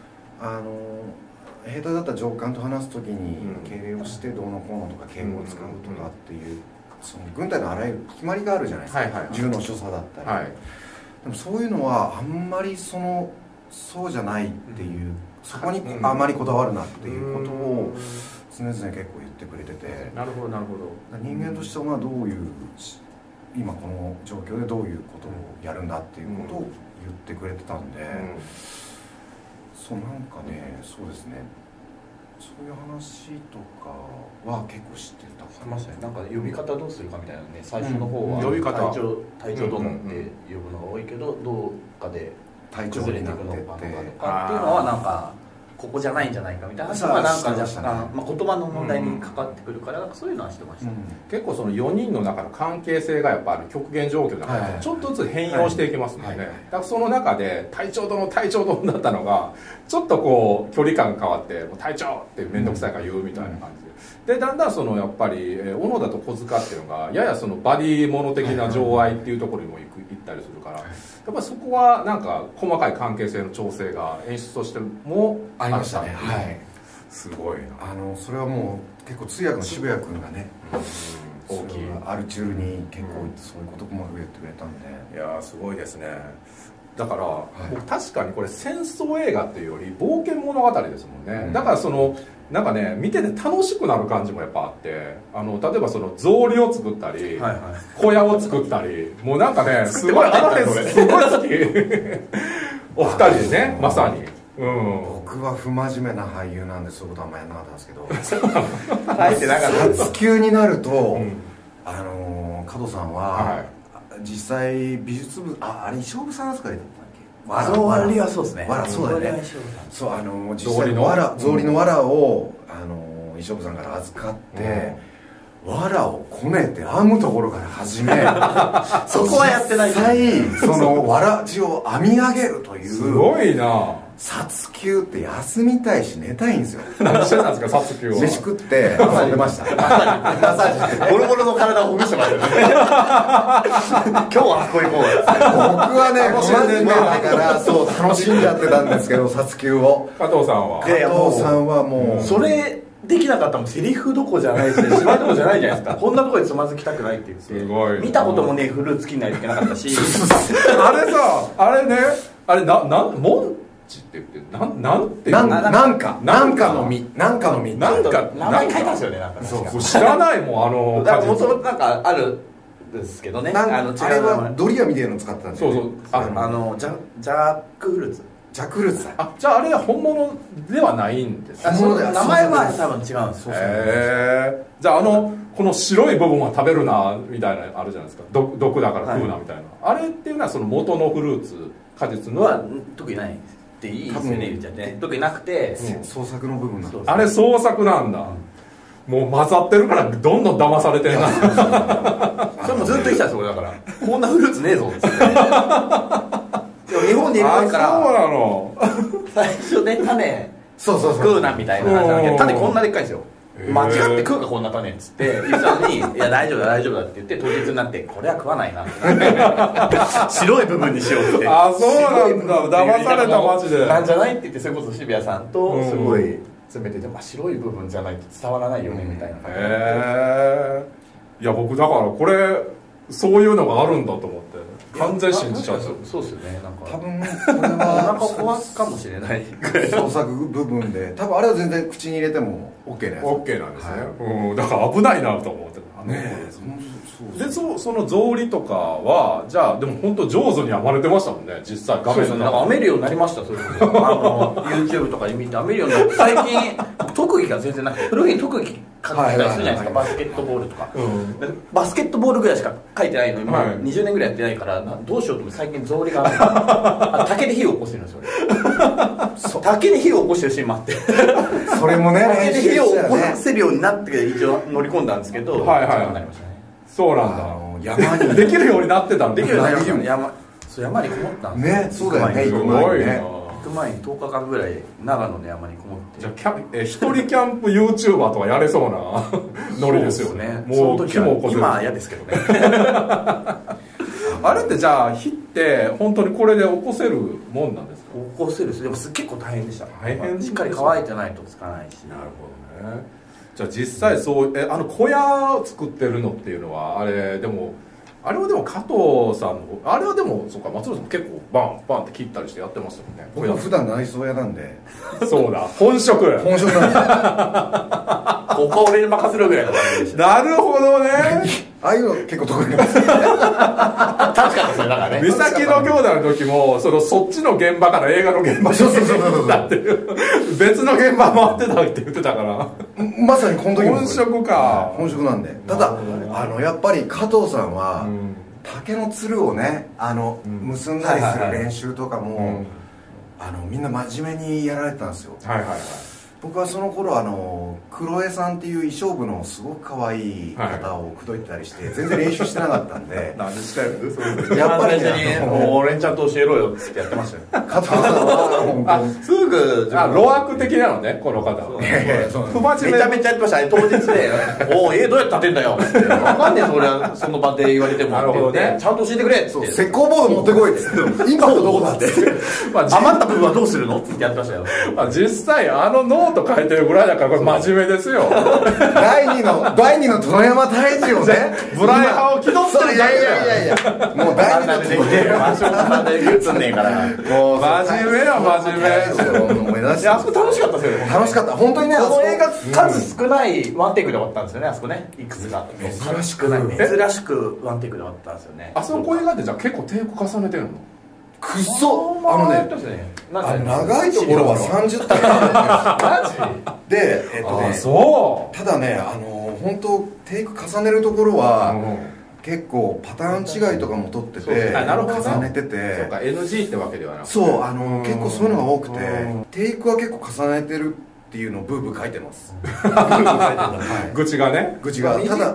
兵隊だった上官と話す時に敬礼をしてどうのこうのとか敬語を使うとかっていう、その軍隊のあらゆる決まりがあるじゃないですか。銃の所作だったり。でもそういうのはあんまりそうじゃないっていう、そこにあまりこだわるなっていうことを常々結構言ってくれてて。 なるほど。 人間としてはどういう今この状況でどういうことをやるんだっていうことを言ってくれてたんで、なんかね、そうですね、そういう話とかは結構知ってたかもしれない。 なんか呼び方どうするかみたいなね、最初の方は呼び方隊長殿って呼ぶのが多いけど、どっかで崩れていくのかとかっていうのはなんかここじゃないんじゃないかみたいな話はなんか言葉の問題にかかってくるから、そういうのはしてました。 結構その4人の中の関係性がやっぱ極限状況の中でちょっとずつ変容していきますので、だからその中で隊長殿だったのがちょっとこう距離感が変わって、もう隊長って面倒くさいから言うみたいな感じで、だんだんやっぱり小野田と小塚っていうのがややバディモノ的な情愛っていうところにも行ったりするから、やっぱりそこはなんか細かい関係性の調整が演出としてもありましたね。 すごいな。 それはもう結構通訳の渋谷君がね、大きいアルチュールに結構そういうことも言ってくれたんで、 いやすごいですね。だから、僕確かにこれ戦争映画っていうより冒険物語ですもんね。だからなんかね、見てて楽しくなる感じもやっぱあって、例えば草履を作ったり、小屋を作ったり、もうなんかね、すごいすごい好きお二人でね、まさに。 僕は不真面目な俳優なんでそういうことはあんまやんなかったんですけど、撮休になると加藤さんは実際美術部、あれ衣装部さん扱いだったっけ。 草履はそうですね。 そうだよね。そう実際の草履の藁を衣装部さんから預かって、藁をこねて編むところから始め、 そこはやってない。 実際藁地を編み上げるという、 すごいな。 撮休って休みたいし寝たいんですよ。 何してたんですか、撮休は。 飯食って遊んでました。マッサージして。 ボロボロの体をほぐしてましたよね。今日はあそこ行こう。 僕はね、真面目だから、そう、楽しんじゃってたんですけど、撮休を。 加藤さんは。 加藤さんはもう。 それ、できなかったらセリフどこじゃないし、芝居どこじゃないじゃないですか。こんなとこでつまずきたくないって言って。 すごい。 見たこともね、フルーツ切んないといけなかったし。 あれさ、あれね、あれ、モンチって言って、なんていうの？ なんかの実。なんかの実。 名前書いたんですよね、なんか。 そう、知らないもん、 だからもともとなんかあるんですけどね。あれはドリアみたいなの使ってたんですよ。 そうそう。 ジャックフルーツ。 ジャックフルーツだ。 あ、じゃああれは本物ではないんですか？ 名前は多分違うんです。 じゃあこの白い部分は食べるなみたいなあるじゃないですか。毒だから食うなみたいな。あれっていうのはその元のフルーツ果実のは特にないっていいですよね、言っちゃって特になくて創作の部分なんだ。 あれ創作なんだ。もう混ざってるからどんどん騙されてるな。 それもずっと言ってたんですよ、だからこんなフルーツねえぞっつって日本にいる前からそうなの。 最初ね、種そう食うなみたいな話なんだけど、種こんなでっかいんですよ。間違って食うかこんな種っつって言ってたのに、いや大丈夫だって言って当日になって、これは食わないな白い部分にしようって。 あ、そうなんだ。騙されたマジでなんじゃないって言って、それこそ渋谷さんとすごい詰めてて、白い部分じゃないと伝わらないよねみたいな。 いや僕だからこれそういうのがあるんだと思って完全信じちゃう。 そうですよね。なんか多分これはお腹壊すかもしれない創作部分で、多分あれは全然口に入れても OK なやつ。 OK なんですね。だから危ないなと思ってね。 でその草履とかはじゃあでも本当上手に編まれてましたもんね、実際画面で。なんか編めるようになりました。それYouTube とかで見て編めるようになって、最近特技が全然なくて、古着に特技書いたりするじゃないですか。バスケットボールとか、バスケットボールぐらいしか書いてないのに、20年ぐらいやってないから、どうしようと思って最近草履が竹で火を起こしてるんですよ。竹で火を起こしてるシーンもあって、 それもね、 竹で火を起こせるようになって一応乗り込んだんですけど、なりましたね。 そうなんだ。 山にできるようになってたんだ。 できるようになりましたね。山にこもったんですね。そうだよね。 すごいね。 行く前に10日間ぐらい長野の山にこもって。 じゃあ一人キャンプ YouTuber とかやれそうなノリですよね。 もう今は嫌ですけどね。 あれってじゃあ火って本当にこれで起こせるもんなんですか？ 起こせる。でも結構大変でした。 大変。 しっかり乾いてないとつかないし。 なるほどね。じゃあ実際そう小屋を作ってるのっていうのはあれはでも加藤さんのあれはでもそうか、松野さんも結構バンバンって切ったりしてやってますよね。 僕は普段内装屋なんで。 そうだ、本職なんです。 ここ俺に任せるぐらいの感じでした。 なるほどね。 ああいうの結構得意なんですよ。 確かにですね。だからね、 三崎の兄弟の時もそっちの現場から映画の現場にだって別の現場回ってたって言ってたから、 まさにこの時も本職か。 本職なんで。ただやっぱり加藤さんは竹のつるをね結んだりする練習とかもみんな真面目にやられてたんですよ。僕はその頃黒江さんっていう衣装部のすごく可愛い方を口説いてたりして全然練習してなかったんで。 何してる？ やっぱりね、もう俺にちゃんと教えろよってやってましたよ。 加藤さんはすぐロアク的なのね、この方は。 めちゃめちゃやってましたね。当日で「おお、どうやって立てんだよ」って「分かんねえそれはその場で言われても」 なるほどね、 ちゃんと教えてくれって。 石膏ボード持ってこいって。インパクトどこだって。 余った部分はどうするのってやってましたよ。 実際ノート書いてるぐらいだからこれ真面目ですよ。 第二の殿山大治をね、 ブライハを気取ってる。 いやもう第二のできてる場所なんで映んねえから。 もう真面目よ真面目。 あそこ楽しかったですよね。 楽しかった本当にね。 この映画数少ないワンテイクで終わったんですよね。あそこね、いくつが珍しくない珍しくワンテイクで終わったんですよね。 あそこ映画ってじゃあ結構テイク重ねてるの？ くっそ長いところは30体マジでそうただね本当テイク重ねるところは結構パターン違いとかも取ってて重ねてて、 そうか NG ってわけではなくて、 そう結構そういうのが多くてテイクは結構重ねてるっていうのをブーブー書いてます。 愚痴がね。 愚痴がただ書く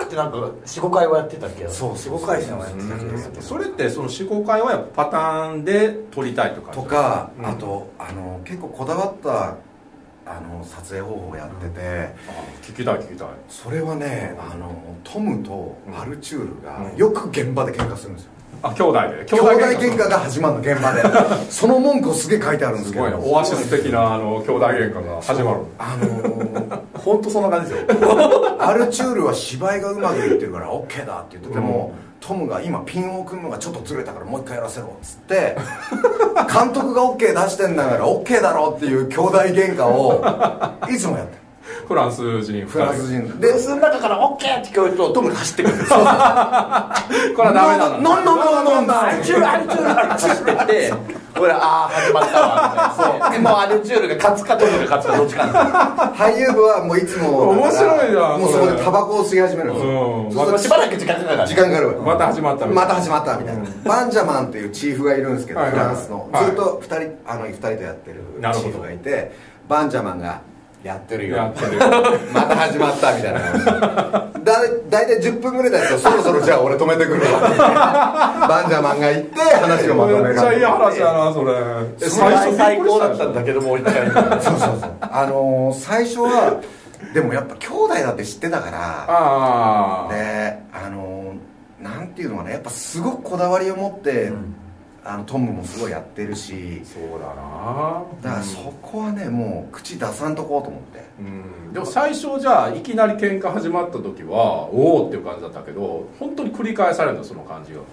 ってなんか45回はやってたっけど、 そう 45回戦はやってたけど、 それってその45回はやっぱパターンで撮りたいとかとか、あと結構こだわった撮影方法をやってて、 聞きたい聞きたい。 それはね、トムとアルチュールがよく現場で喧嘩するんですよ。 兄弟で兄弟喧嘩が始まるの、現場で。その文句をすげえ書いてあるんですけど、 オアシス的な兄弟喧嘩が始まる。 本当そんな感じですよ。 アルチュールは芝居がうまくいってるから OK だって言ってても、トムが今ピンを組むのがちょっとずれたからもう一回やらせろっつって監督が OK 出してんだから OK だろっていう兄弟喧嘩をいつもやってる。 フランス人フランス人で、その中から OK って聞こえるとトムが走ってくるんですよ。 これはダメなんだ。 アルチュールアルチュールって走ってって俺ら始まったわみたいな。でもうアルチュールが勝つかトムが勝つかどっちかなんですよ。 俳優部はもういつも面白いな。 もうそこでタバコを吸い始めるんですよ。 しばらく時間かかる。 時間がかかる。 また始まったみたいな。バンジャマンっていうチーフがいるんですけど、フランスのずっと2人とやってるチーフがいて、バンジャマンがやってるよまた始まったみたいなだいたい10分ぐらいだとそろそろじゃあ俺止めてくるわバンジャマンが行って話をまとめる。 めっちゃいい話だなそれ。 最高だったんだけどもう一回。 そう最初はでもやっぱ兄弟だって知ってたからでなんていうのかな、やっぱすごくこだわりを持ってトムもすごいやってるし、 そうだな。 だからそこはねもう口出さんとこうと思って。 でも最初じゃあいきなり喧嘩始まった時はおおっていう感じだったけど、本当に繰り返されるんだその感じが。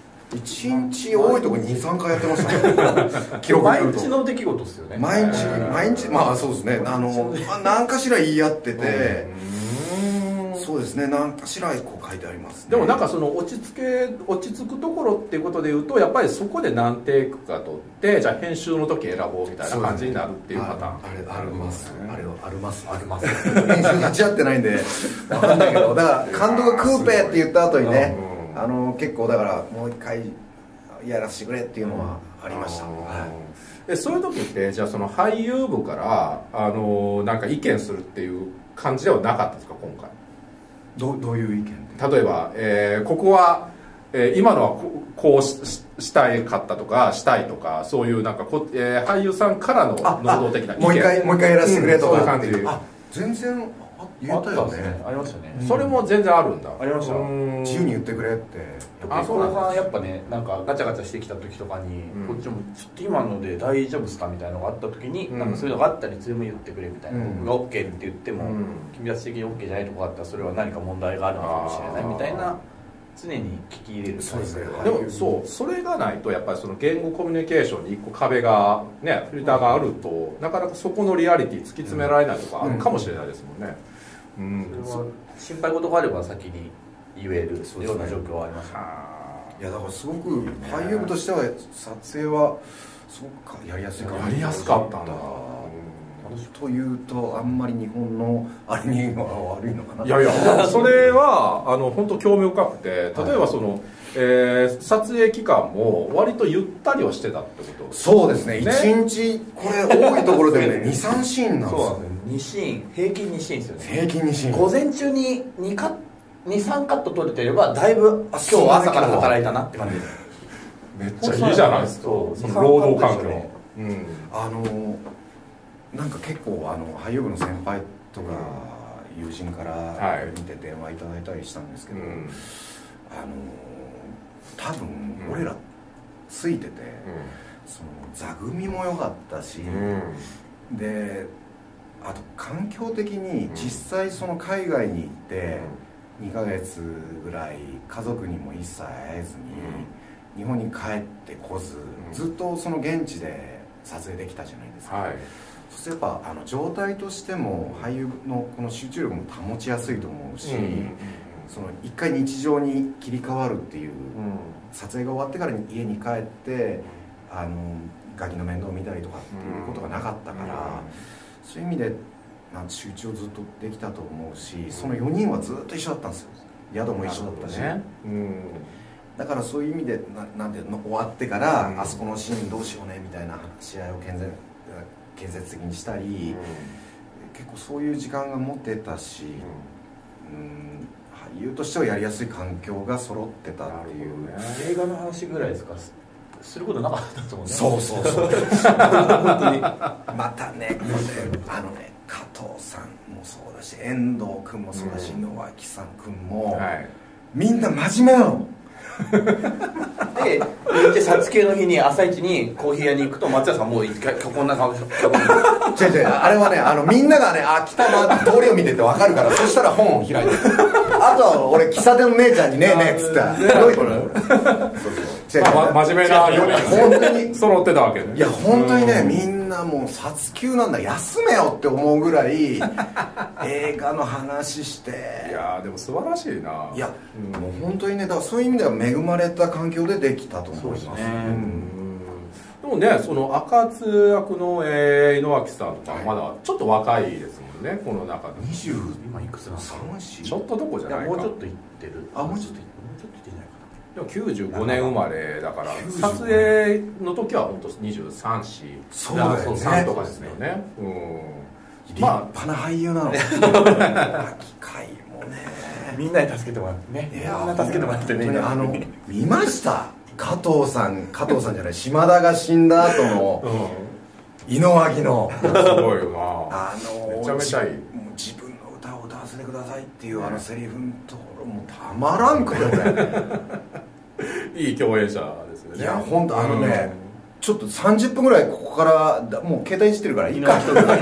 1日多いとこ23回やってましたね記録によると。 毎日の出来事ですよね。 毎日まあそうですね、何かしら言い合ってて、そうですね、何かしらこう書いてあります、ね、 でもなんかその落ち着くところっていうことでいうとやっぱりそこで何テイクか取ってじゃあ編集の時選ぼうみたいな感じになるっていうパターン。 あります編集立ち会ってないんで分かんないけど、だから監督がクーペって言った後にね、結構だからもう一回やらせてくれっていうのはありました。 そういう時ってじゃあその俳優部からなんか意見するっていう感じではなかったですか今回。 どういう意見？ 例えば、ここは、今のはこうしたいかったとかしたいとかそういうなんか俳優さんからの能動的な意見もう一回やらせてくれとか、 そういう感じ。 全然言えたよね。 ありましたね。 それも全然あるんだ。 ありました。 自由に言ってくれって。 そうなん。やっぱね、なんかガチャガチャしてきた時とかに、こっちもちょっと今ので大丈夫ですかみたいなのがあった時に、なんかそういうのがあったらいつでも言ってくれみたいな。僕が OK って言っても、君たち的に OK じゃないとこがあったらそれは何か問題があるのかもしれないみたいな。常に聞き入れる。 そうですね。 でもそれがないとやっぱりその言語コミュニケーションに一個壁がねフィルターがあるとなかなかそこのリアリティ突き詰められないとかあるかもしれないですもんね。 心配事があれば先に言えるような状況はありました。 いやだからすごく俳優部としては撮影はすごくやりやすいかやりやすかったんだ。 というとあんまり日本のあれには悪いのかな。 いやそれは本当興味深くて、例えばその、撮影期間も割とゆったりはしてたってこと。 そうですね。1日これ多いところでね23シーンなんですよ。 2シーン平均2シーンですよね。 平均2シーン。 午前中に23カット取れてればだいぶ今日朝から働いたなって感じです。 めっちゃいいじゃないですか。その労働環境。 なんか結構俳優部の先輩とか友人から見て電話いただいたりしたんですけど、多分俺らついてて、その座組も良かったし、であと環境的に実際その海外に行って2ヶ月ぐらい家族にも一切会えずに日本に帰ってこず、ずっとその現地で撮影できたじゃないですか。そしてやっぱ状態としても俳優のこの集中力も保ちやすいと思うし、その一回日常に切り替わるっていう、撮影が終わってから家に帰ってガキの面倒を見たりとかっていうことがなかったから、そういう意味で集中をずっとできたと思うし、その4人はずっと一緒だったんですよ。宿も一緒だったし、だからそういう意味でなんていうの終わってから、あそこのシーンどうしようねみたいな試合を建設的にしたり、結構そういう時間が持てたし、俳優としてはやりやすい環境が揃ってたっていう、 映画の話ぐらいですか、することなかったと思うね。 そうそうそう本当にまたね、これ加藤さんもそうだし、遠藤君もそうだし、野脇さん君も、みんな真面目なので、撮影の日に朝一にコーヒー屋に行くと松屋さんもう一回こんな顔でしょ。 違うあれはね、みんながね、来たな通りを見てて分かるから、そしたら本を開いてあとは俺喫茶店の姉ちゃんに「ねえねえ」っつってどういう真面目な本当に揃ってたわけね。 いや本当にね、みんなもう撮休なんだ、休めよって思うぐらい映画の話して。 いやでも素晴らしいな。 いや、もう本当にね、だからそういう意味では恵まれた環境でできたと思います。 でもね、その赤津役の井之脇さんとかまだちょっと若いですもんね、この中で。 20今いくつなの？ ちょっとどこじゃないか。 もうちょっといってる。 もうちょっといってないかな。でも95年生まれだから、撮影の時は本当23、4、 そうだよね、 3とかですよね。 立派な俳優なの機会もね、 みんなに助けてもらってね。みんな助けてもらってね。 見ました加藤さんじゃない、島田が死んだ後の井之脇のすごいよな。めちゃめちゃいい。 自分の歌を歌わせてくださいっていうセリフのところもたまらんくてね。いい共演者ですよね。 いや本当ちょっと30分ぐらいここからもう携帯いじってるからいいか。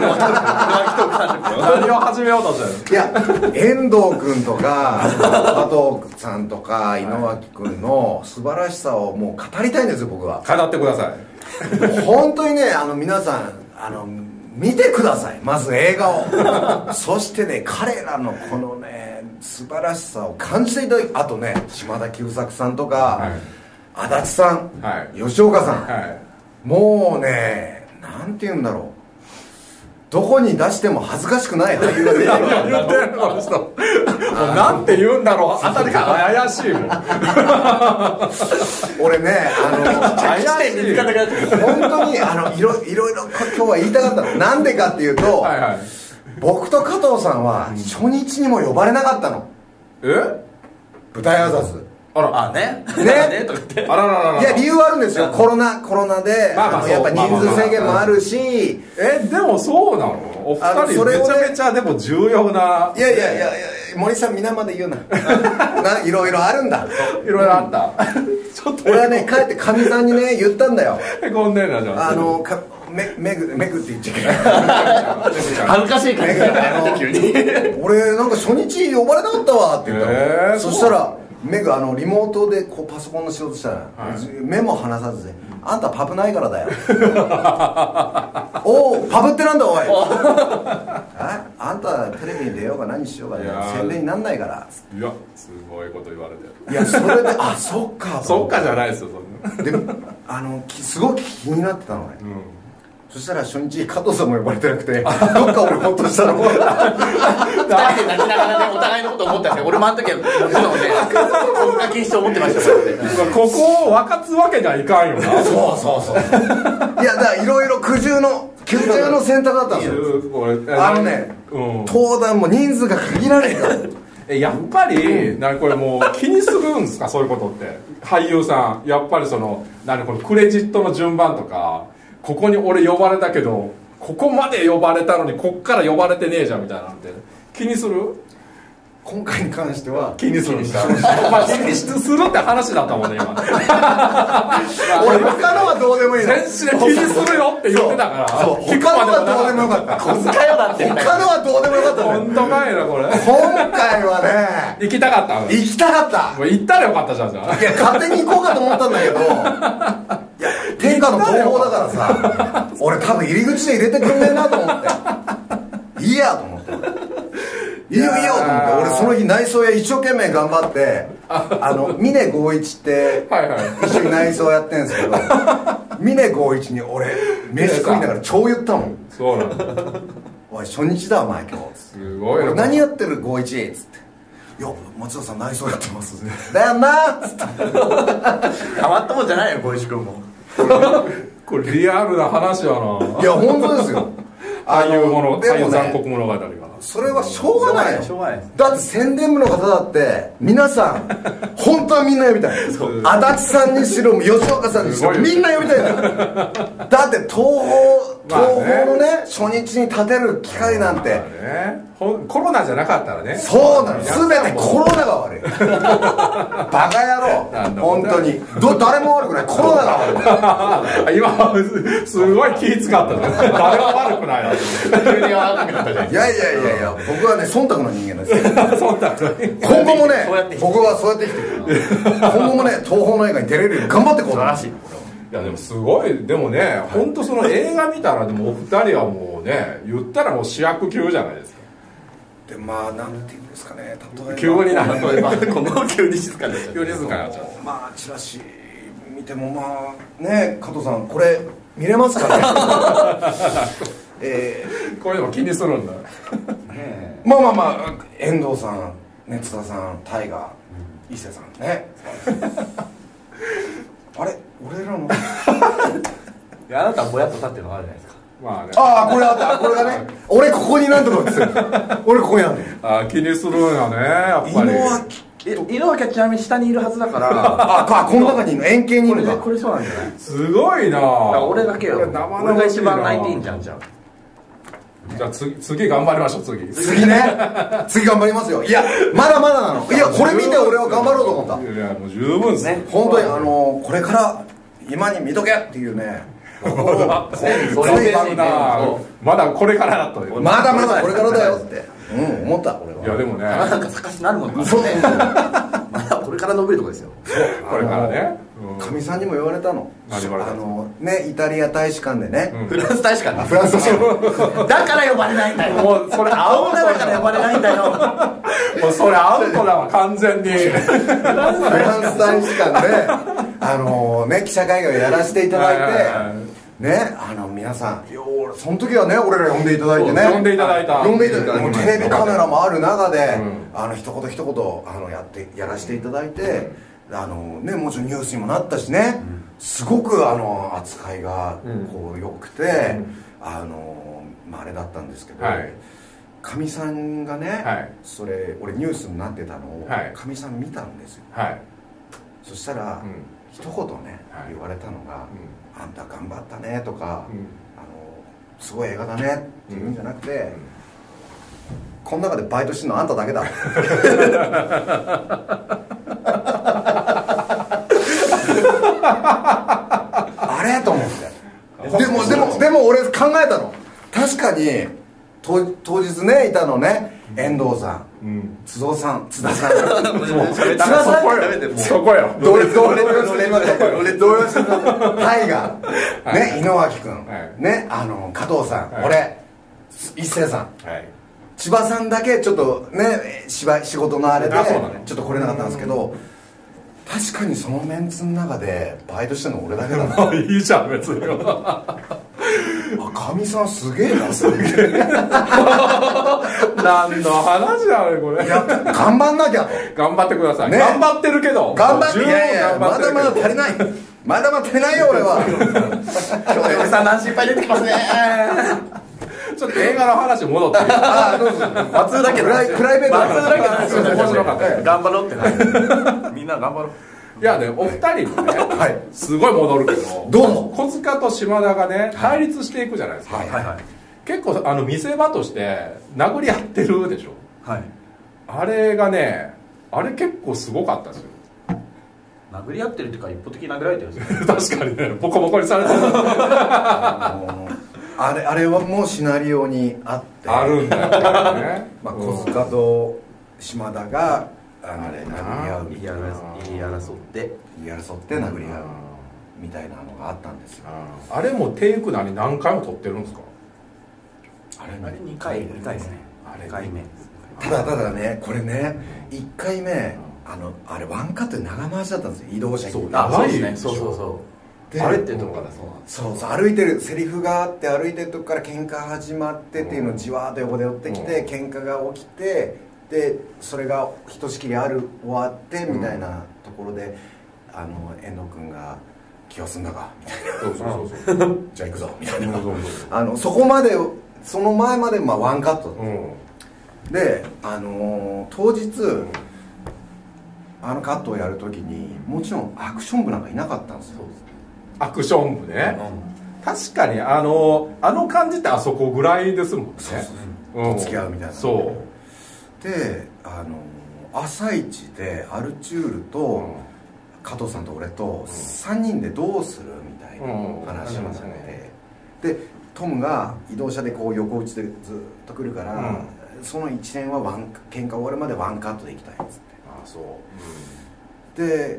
何を始めようとしてる。 いや遠藤君とか加藤さんとか井之脇君の素晴らしさをもう語りたいんですよ、僕は。 語ってください。 本当にね、皆さん見てください、まず映画をそしてね、彼らのこのね素晴らしさを感じていただき、あとね、島田久作さんとか、足立さん、吉岡さん、もうね、なんて言うんだろう、どこに出しても恥ずかしくない俳優が出てるなんて言うんだろう、あたりが怪しいもん。 俺ね、本当にいろいろ今日は言いたかったの。なんでかっていうと、僕と加藤さんは初日にも呼ばれなかったの。舞台挨拶。 ねいや理由はあるんですよ。コロナでやっぱ人数制限もあるし。 でもそうなの？お二人めちゃめちゃでも重要な。 いや森さん皆まで言うな。いろいろあるんだ。 いろいろあった。 ちょっと俺はね、帰ってかみさんにね言ったんだよ。 こんねんなじゃん。 メグって言っちゃいけない。 恥ずかしいから急に。 俺なんか初日呼ばれなかったわって言ったの。そしたらメグリモートでこうパソコンの仕事したら、目も離さずで「あんたパブないからだよ」おおパブってなんだおいあんたテレビに出ようが何しようが宣伝になんないから。 いやすごいこと言われてる。 いやそれでそっかそっかじゃないですよ。 でもすごく気になってたのね。そしたら初日加藤さんも呼ばれてなくて、どっか俺ホッとしたの。2人で泣きながらね、お互いのこと思ったんですよ。俺もあの時はもちろんね、こんな禁止と思ってましたからね。 ここを分かつわけにはいかんよな。 そういやだからいろいろ苦渋の選択だったんですよ。登壇も人数が限られた。 やっぱりこれもう気にするんですか、そういうことって。俳優さんやっぱりこのクレジットの順番とか、ここに俺呼ばれたけどここまで呼ばれたのにこっから呼ばれてねえじゃんみたいなんて気にする？ 今回に関しては気にするんだ。まあ気にするって話だったもんね今。 俺他のはどうでもいいの。 全身で気にするよって言ってたから。 他のはどうでもよかった。 小遣いよだって。 他のはどうでもよかった。 本当かいなこれ。 今回はね。 行きたかった。 行きたかった。 もう行ったらよかったじゃん。いや勝手に行こうかと思ったんだけど。いや天下の東宝だからさ。俺多分入り口で入れてくんねえなと思って。いいやと思って。いいよと思って、俺その日内装屋一生懸命頑張って峰剛一って一緒に内装やってんですけど、峰剛一に俺飯食いながら超言ったもん。 そうなんだ。 おい初日だお前今日。 すごい。 俺何やってる剛一っつって。いや松田さん内装やってますだよなっつって。 たまったもんじゃないよ剛一君も。 これリアルな話やな。 いや本当ですよ。 俳優残酷物語が。 それはしょうがないよ。 しょうがないです。 だって宣伝部の方だって皆さん本当はみんな読みたい。足立さんにしろ吉岡さんにしろみんな読みたいんだよ。だって東宝のね初日に立てる機会なんて、 コロナじゃなかったらね。 そうなの。全てコロナが悪い。バカ野郎。本当に誰も悪くない。コロナが悪い。 今すごい気使ったね。誰も悪くないな。急に悪くなったじゃん。 いや僕はね忖度の人間です。今後もね僕はそうやって生きてる。今後もね東宝の映画に出れるように頑張ってこう。 らしい。いやでもすごい。でもね本当その映画見たらでもお二人はもうね言ったらもう主役級じゃないですか。 でまあなんていうんですかね、例えば急にな例えばこの急に静かになっちゃう。 急に静かになっちゃう。 まあチラシ見てもまあね加藤さんこれ見れますかね。 これでも気にするんだ。 まあ遠藤さん、津田さん、タイガー、伊勢さんね。あれ俺らのいやあなたはぼやっと立ってるのがあるじゃないですか。 まあね。 ああこれあったこれがね。俺ここになんとか映る。俺ここにあるの。 あ気にするんやねやっぱり。 井之脇はちなみに下にいるはずだから。 この中にいるの、円形にいるのか。 これそうなんじゃない。 すごいな。 俺だけよ。俺が一番泣いていいんじゃん。じゃあ次頑張りましょう。次ね。次頑張りますよ。いやまだまだなの。いやこれ見て俺は頑張ろうと思った。 いやもう十分ですね。 本当にこれから今に見とけっていうね。 まだこれからだと。 まだまだこれからだよって思った俺は。 いやでもねなんか咲かしなるもんね。 そうね。 まだこれから伸びるとこですよ。 これからね。 かみさんにも言われたの。ねイタリア大使館でね。 フランス大使館。 フランス大使館。だから呼ばれないんだよ。 もうそれアウトだから呼ばれないんだよ。 もうそれアウトだわ完全に。 フランス大使館でね記者会見をやらせていただいて。ね、皆さんその時はね俺ら呼んでいただいてね。 呼んでいただいた。 テレビカメラもある中で一言一言やらせていただいてもちろんニュースにもなったしね。すごく扱いがこう良くてあれだったんですけど、かみさんがねそれ俺ニュースになってたのをかみさん見たんですよ。そしたら一言ね言われたのが「あんた頑張ったね」とか「すごい映画だね」っていうんじゃなくて「この中でバイトしてるのあんただけだ」あれと思って。でも俺考えたの。確かに当日ねいたのね遠藤さん、津田さん、そこよ。動揺してたタイガーね、井之脇君ね、加藤さん、俺一星さん、千葉さんだけちょっとね仕事のあれでちょっと来れなかったんですけど、確かにそのメンツの中でバイトしてるの俺だけだな。 いいじゃん別に。 かみさんすげえな。 何の話だねこれ。 頑張んなきゃと。 頑張ってください。頑張ってるけど。 頑張って。いやまだまだ足りない。まだまだ足りないよ俺は。 今日嫁さん何心配出てきますね。 ちょっと映画の話戻って。 松浦家プライベート松浦家面白かった。 頑張ろうって。みんな頑張ろう。 いやね、お二人もね、すごい戻るけど、 どうも小塚と島田がね対立していくじゃないですか。結構見せ場として殴り合ってるでしょ。あれがね、あれ結構すごかったですよ。 殴り合ってるっていうか一方的に殴られてるんですよ。 確かにね、ボコボコにされてる。 あれはもうシナリオにあってあるんだよね。 小塚と島田が殴り合う、 言い争って殴り合うみたいなのがあったんですよ。 あれもテイク何回も撮ってるんですか。 あれ2回ですね。2回目。 ただねこれね1回目あれワンカットで長回しだったんですよ、移動車に。 そうですね。そうあれってとこからそう歩いてるセリフがあって歩いてるとこから喧嘩始まってっていうのをじわーっと横で寄ってきて喧嘩が起きて、でそれがひとしきり終わってみたいなところで遠藤君が「気を済んだか」みたいな「じゃあ行くぞ」みたいなそこまでその前までワンカットで、当日カットをやるときにもちろんアクション部なんかいなかったんですよ。 アクション部ね、確かにあの感じってあそこぐらいですもんね。 と付き合うみたいな。 そうで朝一でアルチュールと加藤さんと俺と3人でどうするみたいな話をされて、でトムが移動車でこう横打ちでずっと来るから、その一連は喧嘩終わるまでワンカットでいきたいっつって。 あ、そう、 で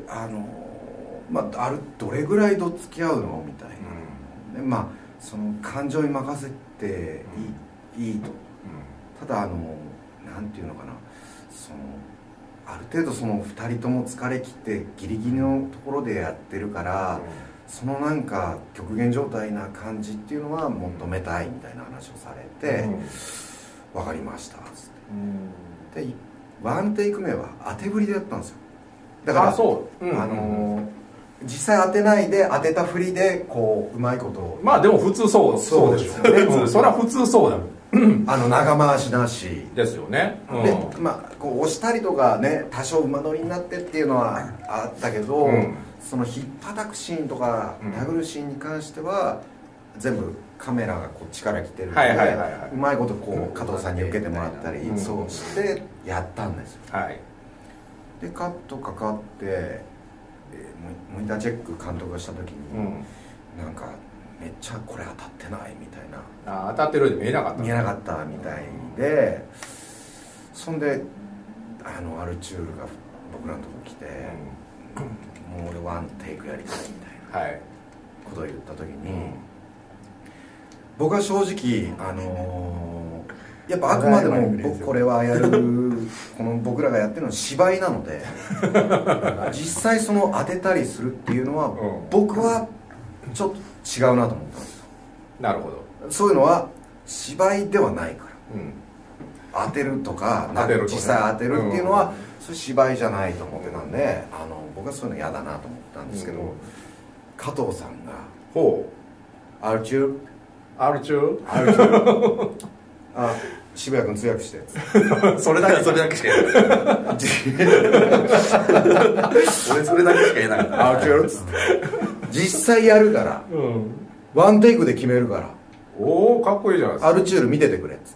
どれぐらいと付き合うのみたいな、でその感情に任せていいと、ただなんていうのかな、ある程度その2人とも疲れ切ってギリギリのところでやってるから、そのなんか極限状態な感じっていうのは求めたいみたいな話をされて、分かりましたっつって、でワンテイク目は当て振りでやったんですよ。だから実際当てないで当てた振りでこううまいことを、 でも普通そうでしょうね。それは普通そうだ長回しなしですよね。 でこう押したりとかね、多少馬乗りになってっていうのはあったけど、そのひっ叩くシーンとか殴るシーンに関しては全部カメラがこっちから来てるので、うまいことこう加藤さんに受けてもらったりそうしてやったんですよ。でカットかかってモニターチェック監督がした時に、なんかめっちゃこれ当たってないみたいな、 当たってるように見えなかったみたいで、そんでアルチュールが僕らのとこ来て、もう俺ワンテイクやりたいみたいなことを言った時に、僕は正直やっぱあくまでもこれはやるこの僕らがやってるのは芝居なので実際その当てたりするっていうのは僕はちょっと違うなと思ったんですよ。 なるほど。 そういうのは芝居ではないから、当てるとか実際当てるっていうのはそれ芝居じゃないと思ってたんで、僕はそういうの嫌だなと思ったんですけど、加藤さんが「アルチュー渋谷君通訳して」 それだけしか言えない俺それだけしか言えない 「アルチュー」っつって実際やるから、ワンテイクで決めるから、 おおかっこいいじゃないですか。 アルチュール見ててくれっつって、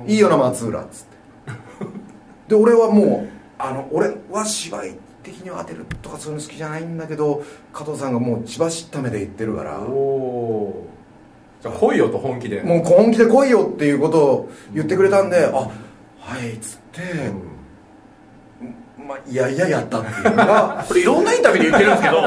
いいよな松浦っつってで俺はもう俺は芝居的には当てるとかそういうの好きじゃないんだけど、加藤さんがもう血走った目で言ってるから、 じゃあ来いよと本気で、 もう本気で来いよっていうことを言ってくれたんで、はいっつって、いややったっていうのがこれいろんなインタビューで言ってるんですけど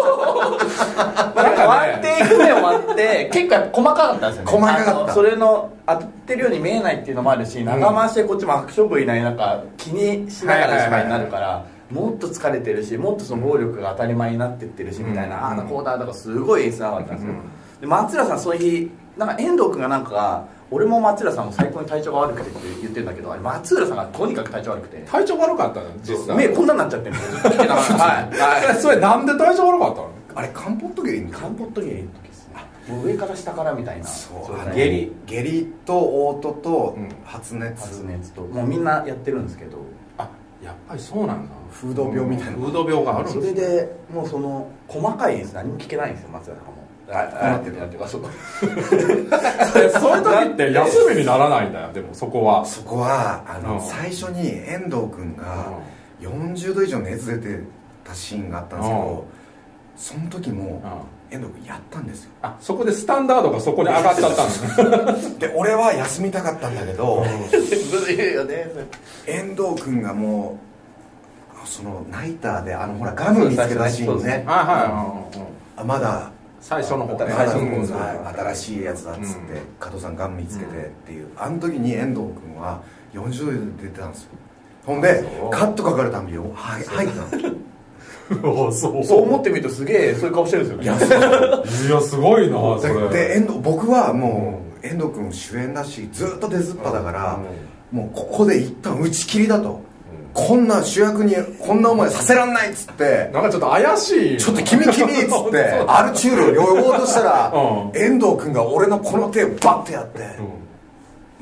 ワンテイク目終わって結構細かかったんですよね。 細かかった。 それの当たってるように見えないっていうのもあるし、長回しでこっちもアクション部いない中気にしながら芝居になるから、もっと疲れてるし、もっとその暴力が当たり前になってってるしみたいな、あんなこうだとかすごい演出なかったんですよ。で松浦さんそういう日なんか遠藤君がなんか俺も松浦さんも最高に体調が悪くてって言ってるんだけど、あれ松浦さんがとにかく体調悪くて、 体調悪かったの実際目こんなになっちゃってるんですよそれなんで体調悪かったの？ あれカンポットゲリの時ですね。上から下からみたいな。 下痢と嘔吐と発熱ともうみんなやってるんですけど、 やっぱりそうなんだ。 風土病みたいな風土病があるんです。 それでもうその細かい演出何も聞けないんですよ松浦さんも。 なってるそういう時って休みにならないんだよ。でもそこは最初に遠藤君が40度以上熱出てたシーンがあったんですけど、その時も遠藤君やったんですよ。 そこでスタンダードがそこに上がっちゃったんですで俺は休みたかったんだけど遠藤君がもうそのナイターでほらガム見つけたシーンね、まだ最初の方新しいやつだっつって、加藤さんガム見つけてっていう、あの時に遠藤君は40度で出てたんですよ。ほんでカットかかるたびに入ったのそう思ってみるとすげえそういう顔してるんですよね。 いやすごいなそれで僕はもう遠藤君主演だしずっと出ずっぱだから、もうここで一旦打ち切りだと、こんな主役にこんな思いさせらんないっつって、 なんかちょっと怪しい、 ちょっと君っつってアルチュールを呼ぼうとしたら遠藤君が俺のこの手をバッてやって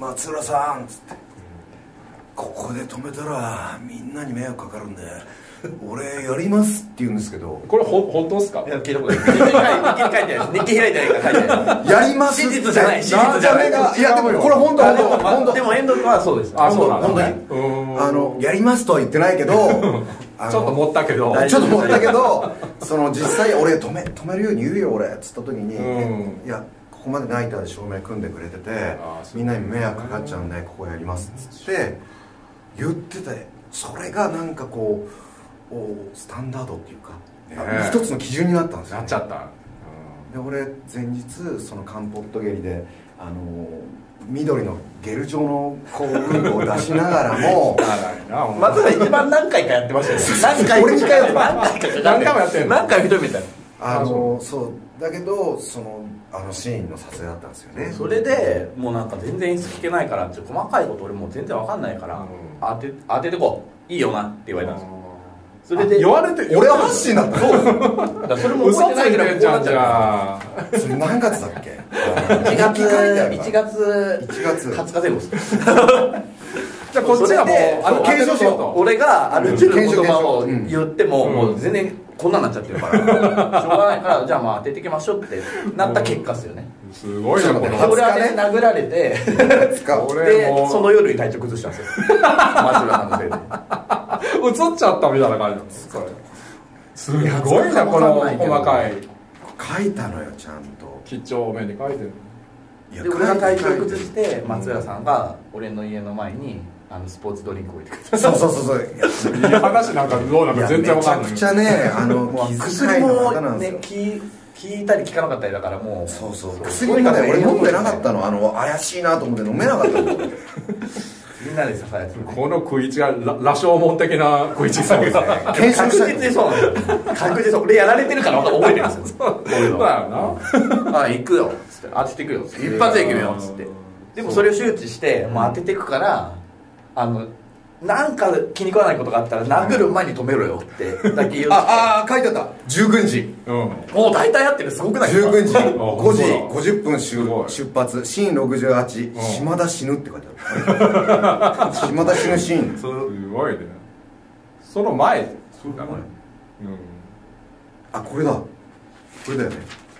松浦さん」っつって「ここで止めたらみんなに迷惑かかるんで俺やります」って言うんですけど、 これ本当ですか？ いや聞いたことない。日記に書いてない。日記開いてないから書いてない。 やります真実じゃない。真実じゃない。 いやでもこれ本当でも遠藤はそうです。 あ、そうなん本です当にね。 やりますとは言ってないけどちょっと持ったけど、 その実際俺止めるように言うよ俺っつった時に、いやここまでナイターで照明組んでくれててみんなに迷惑かかっちゃうんでここやりますっつって言ってて、それがなんかこうスタンダードっていうか一つの基準になったんですよ、 なっちゃった。 で俺前日そのカンポット蹴りで緑のゲル状のこう運動を出しながらもまずは一番何回かやってましたよね。 俺2回やって何回もやってんの？ 何回もひどいみたいな。 そうだけどシーンの撮影だったんですよね。 それでもうなんか全然演出聞けないからって細かいこと俺もう全然わかんないから、当ててこいいよなって言われたんですよ。それで言われて俺はハッシーだった。 そうだそれも嘘ついてんじゃん。じゃあそれ何月だっけ ？1月20日前後です。 じゃあこっちはもう継承しようと。 俺がある程度の言葉を言ってももう全然こんなんなっちゃってるからしょうがないからじゃあまあ当てていきましょうってなった結果ですよね。 すごいなこの俺はね殴られてでその夜に体調崩したんですよ。松浦さんのせいで映っちゃったみたいな感じなんです。すごいなこの細かい。 書いたのよちゃんと。 几帳面に書いてる。 で俺が体調崩して松浦さんが俺の家の前にスポーツドリンク置いてくれた。 そういい話なんかどうなんか全然わかんない。 めちゃくちゃね薬もね聞いたり聞かなかったりだからもうそう薬もね俺飲んでなかったの。怪しいなと思って飲めなかったの。 みんなで支えてこの食い違い羅生門的な食い違いが確実にそうなんですよ。確実に俺やられてるから覚えてるんですよ。 そうだよな。 行くよっつって当てていくよっつって一発で決めようっつって。でもそれを周知してもう当てていくからなんか気に食わないことがあったら殴る前に止めろよってだけ言う。 書いてあった従軍時。 もう大体やってるすごくないですか？従軍時5時50分出発シーン68島田死ぬって書いてある。島田死ぬシーン。 すごいね。その前だね。 これだこれだよね。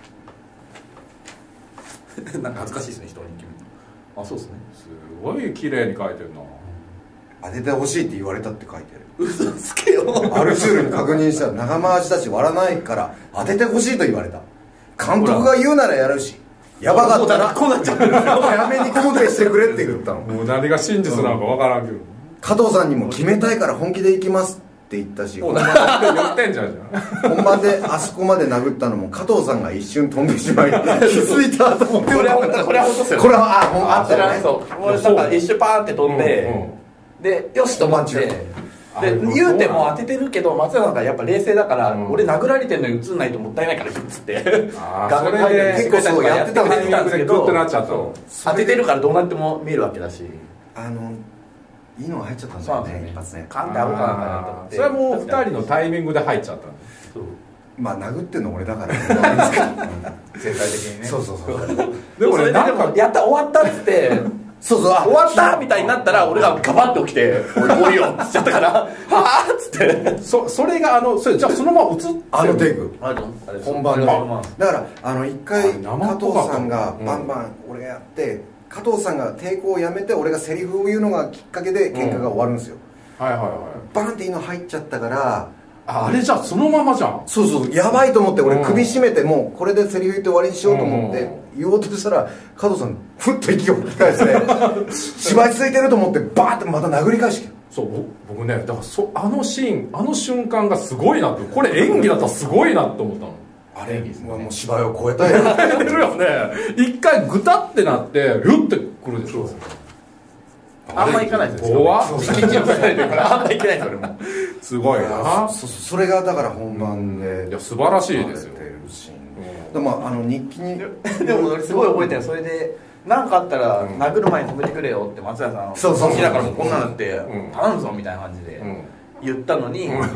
なんか恥ずかしいですね人に決めるの。そうですね。 すごい綺麗に書いてるな。 当ててほしいって言われたって書いてる。 嘘つけよ。 アルチュールに確認したら長回しだし割らないから当ててほしいと言われた。監督が言うならやるしやばかったらこうなっちゃってる。 早めにコンペしてくれって言ったの。 もう何が真実なのかわからんけど。 加藤さんにも決めたいから本気で行きますって言ったし言ってんじゃん。 本番であそこまで殴ったのも加藤さんが一瞬飛んでしまい気づいたと思って。 これは本当ですよ。 これはあったよね。 そうなんか一瞬パーって飛んででよしと思ってで言うても当ててるけど松山さんがやっぱ冷静だから俺殴られてるのに映んないともったいないからっつってそれで結構そうやってたタイミングでグッとなっちゃった。 当ててるからどうなっても見えるわけだしいいのが入っちゃったんだよね一発ね。 カンってあろうかなと思って。 それはもう2人のタイミングで入っちゃったんで。 まあ殴ってんの俺だから全体的にね。 そうでもねなんかやった終わったっつって終わったみたいになったら俺がガバッと起きて「俺降りよ」っつっちゃったから「はあ」っつってそれがじゃあそのまま映ってテイク本番でだから一回加藤さんがバンバン俺がやって加藤さんが抵抗をやめて俺がセリフを言うのがきっかけで喧嘩が終わるんですよ。バンっていいの入っちゃったからあれじゃあそのままじゃん。 そうやばいと思って俺首絞めてもうこれでセリフ言って終わりにしようと思って言おうとしたら加藤さんふっと息を吹き返して芝居ついてると思ってバーってまた殴り返して。 そう僕ねだからあのシーンあの瞬間がすごいなってこれ演技だったらすごいなって思ったの。 あれもう芝居を超えたよ。 超えてるよね。一回グタってなってルッてくるでしょ。 あんまいかないですよ。 怖っ。 あんまいけないです俺も。 すごいな。 それがだから本番でいや素晴らしいですよ。 でも日記にでも俺すごい覚えてる。それで何かあったら殴る前に止めてくれよって松田さん好きだからもうこんなのって頼むぞみたいな感じで言ったのに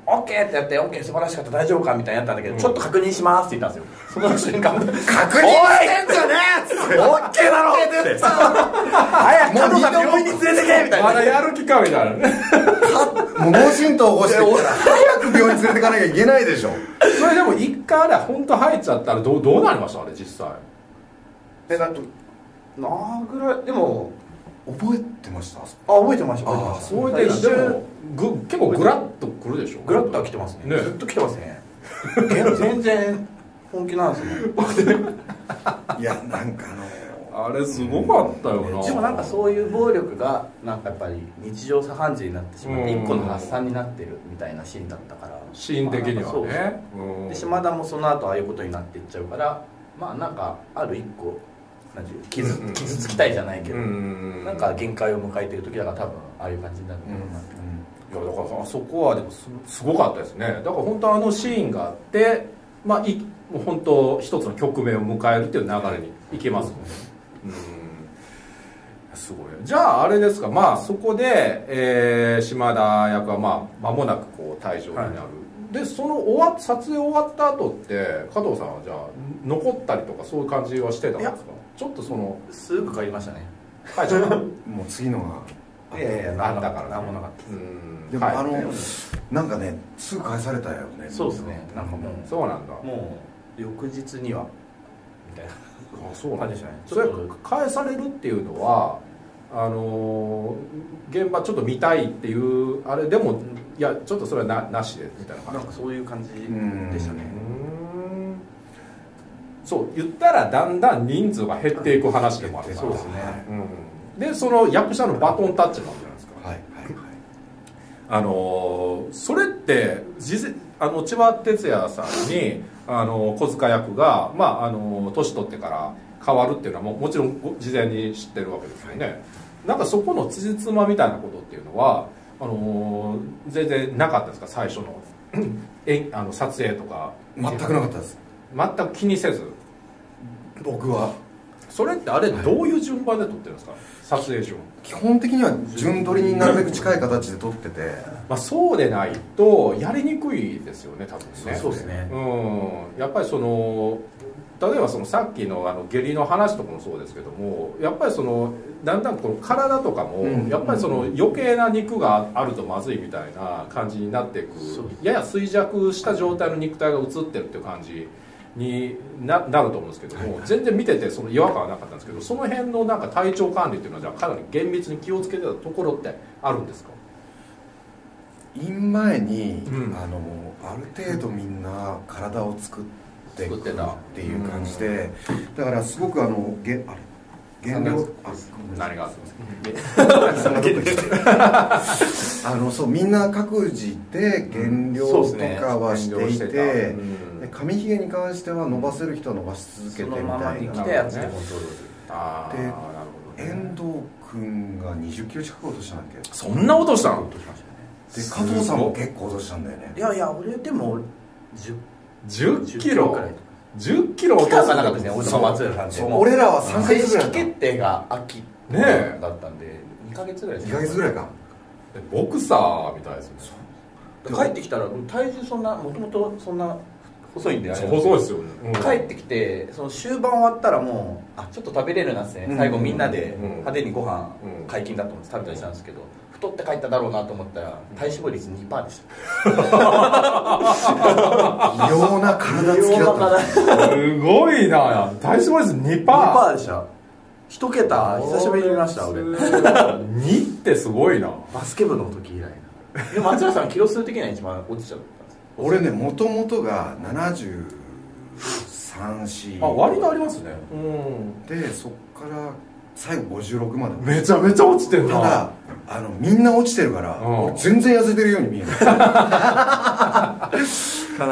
オッケーってやって、オッケー素晴らしかった、大丈夫かみたいなやったんだけど、ちょっと確認しますって言ったんですよ。その瞬間、 確認してんじゃねえっつって、 オッケーだろって早く加藤さん病院に連れてけみたいな。 まだやる気かみたいなね。 もう脳震盪起こしてきたら早く病院連れてかなきゃいけないでしょ。 それでも一回あれ本当入っちゃったらどうなりました？あれ実際。 だとなぐらいでも覚えてました？ 覚えてました。覚えてました。 そうで一瞬結構グラッとくるでしょ。 グラッとは来てますね。ずっと来てますね。全然本気なんですね。 いやなんかあれすごかったよな。 でもなんかそういう暴力がなんかやっぱり日常茶飯事になってしまって一個の発散になってるみたいなシーンだったから、 シーン的にはね。 で島田もその後ああいうことになっていっちゃうから、まあなんかある一個傷つきたいじゃないけど、なんか限界を迎えてる時だから多分ああいう感じになると思うな。 いやだからあそこはでもすごかったですね。だから本当あのシーンがあって、まあもう本当一つの局面を迎えるっていう流れにいけますもんね。すごい。じゃああれですか、まあそこで、島田役はまあ間もなくこう退場になる。でその撮影終わった後って加藤さんはじゃあ残ったりとかそういう感じはしてたんですか？ちょっとすぐ帰りましたね。 帰っちゃった。 もう次のがいやいやあったから何もなかったでもなんかねすぐ返されたよね。 そうですね。なんかもうそうなんだ。 もう翌日にはみたいなそう感じでしたね。 それ返されるっていうのは現場ちょっと見たいっていうあれでもいやちょっとそれはなしでみたいな感じ。 なんかそういう感じでしたね。 そう言ったらだんだん人数が減っていく話でもあるから。 そうですね。 でその役者のバトンタッチなんじゃないですか。 はいそれって千葉哲也さんに小塚役が年取ってから変わるっていうのはもちろん事前に知ってるわけですよね。なんかそこの辻褄みたいなことっていうのは全然なかったですか？最初の撮影とか。 全くなかったです。 全く気にせず。 僕はそれってあれどういう順番で撮ってるんですか？撮影順。 基本的には順撮りになるべく近い形で撮っててそうでないとやりにくいですよね多分ね。 そうですね。 やっぱり例えばさっきの下痢の話とかもそうですけども、やっぱりだんだんこの体とかもやっぱり余計な肉があるとまずいみたいな感じになっていく、やや衰弱した状態の肉体が映ってるっていう感じになると思うんですけども、全然見てて違和感はなかったんですけど、その辺のなんか体調管理っていうのはじゃあかなり厳密に気をつけてたところってあるんですか？ イン前に、ある程度みんな体を作っていくっていう感じで、だからすごく減量何があるんですかそうみんな各自で減量とかはしていて、髪ひげに関しては伸ばせる人は伸ばし続けてみたいな。 そのままに来たやつでコントロール。で遠藤君が20キロ近く落としたんだっけ？ そんな落としたの？ で加藤さんも結構落としたんだよね。 いや俺でも 10キロ10キロ落としたなかったですね。俺と松浦さんで俺らは3ヶ月ぐらい正式決定が秋だったんで2ヶ月ぐらいです。 2ヶ月ぐらいか。 ボクサーみたいですね。 帰ってきたら体重もともとそんな細いんで細いですよね。 帰ってきて終盤終わったらもうちょっと食べれるなっすね。最後みんなで派手にご飯解禁だと思って食べたりしたんですけど、太って帰っただろうなと思ったら体脂肪率 2% でした。 異様な体つきだった。 すごいな。体脂肪率 2% でした。1桁久しぶりに見ました俺。 2ってすごいな。 バスケ部の時以来な。で松浦さんキロ数的には一番落ちちゃったんです。 俺ねもともとが73、4 割とありますね。 でそっから最後56までめちゃめちゃ落ちてるな。 ただみんな落ちてるから、全然痩せてるように見えない。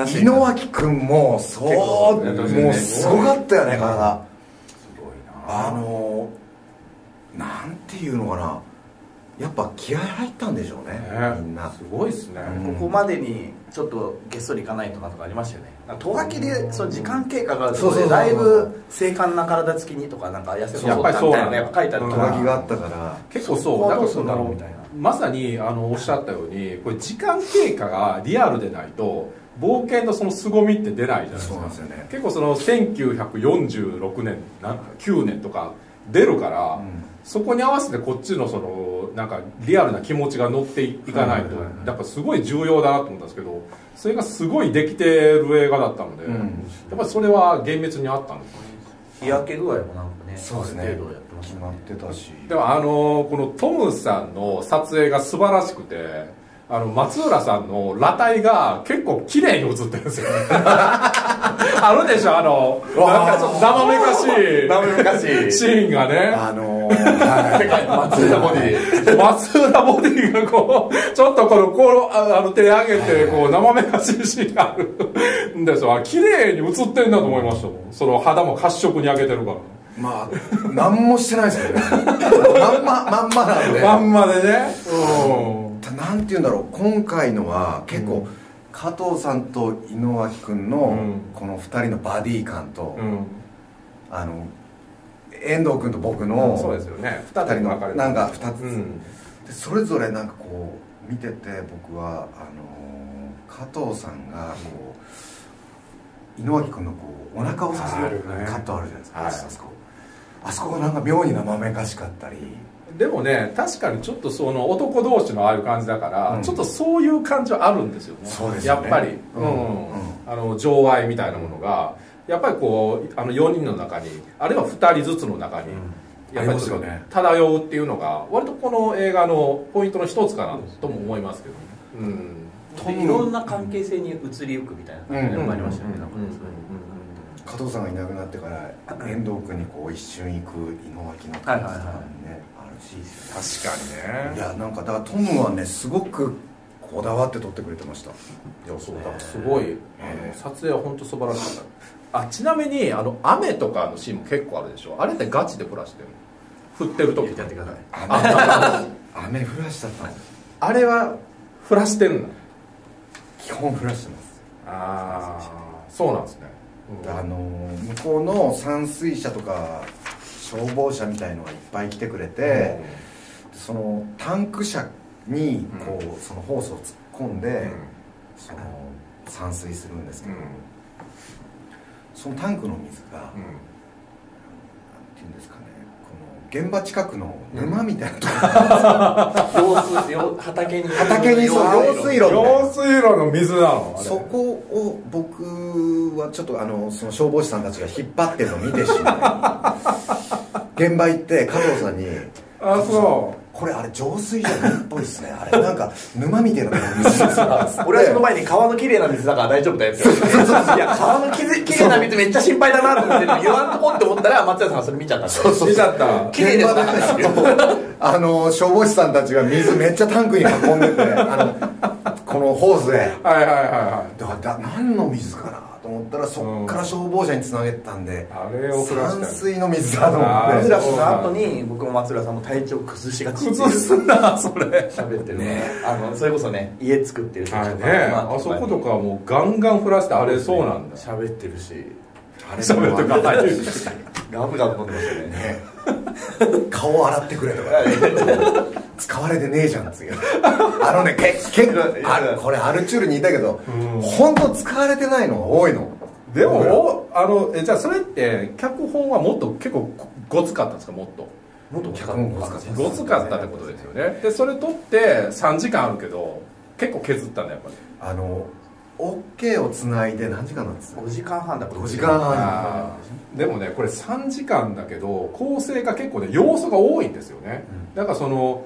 井之脇君ももうすごかったよね体。すごいな。なんていうのかな、 やっぱ気合入ったんでしょうね、みんな。 すごいっすね。 ここまでにちょっとげっそりいかないとかとかありましたよね。とがきでその時間経過があるとだいぶ精悍な体つきにとか、なんか痩せそうだったみたいなやっぱ書いてあるとがきがあったから、 結構そうだからみたいな、まさにおっしゃったように、これ時間経過がリアルでないと冒険のその凄みって出ないじゃないですか。 そうなんですよね。 結構その1946年9年とか出るから、そこに合わせてこっちのそのなんかリアルな気持ちが乗っていかないと、やっぱすごい重要だなと思ったんですけど、それがすごいできてる映画だったので、やっぱりそれは厳密にあったんですよね。 日焼け具合もなんかね、 そうですね、 決まってたし。 でもこのトムさんの撮影が素晴らしくて、松浦さんの裸体が結構綺麗に映ってるんですよあるでしょ、なんかちょっと生めかしいシーンがね、 世界の松浦ボディ松浦ボディがこうちょっと手上げてこう生めかしいシーンがあるんですよ。綺麗に映ってんだと思いましたもん。その肌も褐色に上げてるから。 まあ何もしてないですけどねまんまなんで、 まんまでね。 なんて言うんだろう、今回のは結構、加藤さんと井之脇君のこの2人のバディ感と、遠藤君と僕のそうですよね、 2人のなんか2つ、でそれぞれなんかこう見てて、僕は加藤さんがこう井之脇君のこうお腹をさせるカットあるじゃないですか、あそこがなんか妙に生めかしかったり。 でもね、確かにちょっとその男同士のああいう感じだから、ちょっとそういう感じはあるんですよね。 そうですよね、 やっぱり情愛みたいなものがやっぱりこう4人の中に、あるいは2人ずつの中にやっぱり漂うっていうのが割とこの映画のポイントの一つかなとも思いますけどね。 いろんな関係性に移りゆくみたいな感じがありましたよね。 加藤さんがいなくなってから遠藤君にこう一瞬行く井之脇の感じとかね、あるし、 確かにね。 いや、なんかだからトムはねすごくこだわって撮ってくれてました。いや、そうだ、すごい撮影は本当素晴らしかった。ちなみに雨とかのシーンも結構あるでしょ。あれってガチで降らしてるの？降ってる時やってください。 雨降らしちゃったの？ あれは降らしてるの？ 基本降らしてます。 ああ、そうなんですね。 向こうの散水車とか消防車みたいのがいっぱい来てくれて、そのタンク車にこうそのホースを突っ込んでその散水するんですけど、そのタンクの水がなんていうんですかね、この現場近くの沼みたいなところ、畑に用水路の水なの。 そこを僕はちょっとその消防士さんたちが引っ張ってるのを見てしまい、現場行って加藤さんに「 あ、そう、 これあれ浄水じゃないっぽいですね、あれなんか沼みたいな水です」 俺はその前に川の綺麗な水だから大丈夫だよって。いや、川の綺麗な水めっちゃ心配だなと思って言わんとこって思ったら松屋さんがそれ見ちゃったんですよ。 見ちゃった。 綺麗ですな。消防士さんたちが水めっちゃタンクに運んでてこのホースで、だから何の水かなと思ったら、そっから消防車につなげてたんで、散水の水だと思って、 その後に僕も松浦さんも体調崩しがちっていう、 崩すなそれ喋ってるね。それこそね、家作ってる時とか、 あそことかもうガンガン降らして、あれそうなんだ、 喋ってるし、 喋ってるからガブガブ飲んでましたね。 顔洗ってくれとか使われてねえじゃんっていう。結構これアルチュールにいたけど、本当使われてないのが多いの。 でもじゃあそれって脚本はもっと結構ごつかったんですか？もっと脚本ごつかったってことですよね。でそれ撮って3時間あるけど結構削ったんだ、やっぱり。 OK をつないで何時間なんですか ？5時間半だから。 5時間半。 でもね、これ3時間だけど構成が結構ね要素が多いんですよね。だからその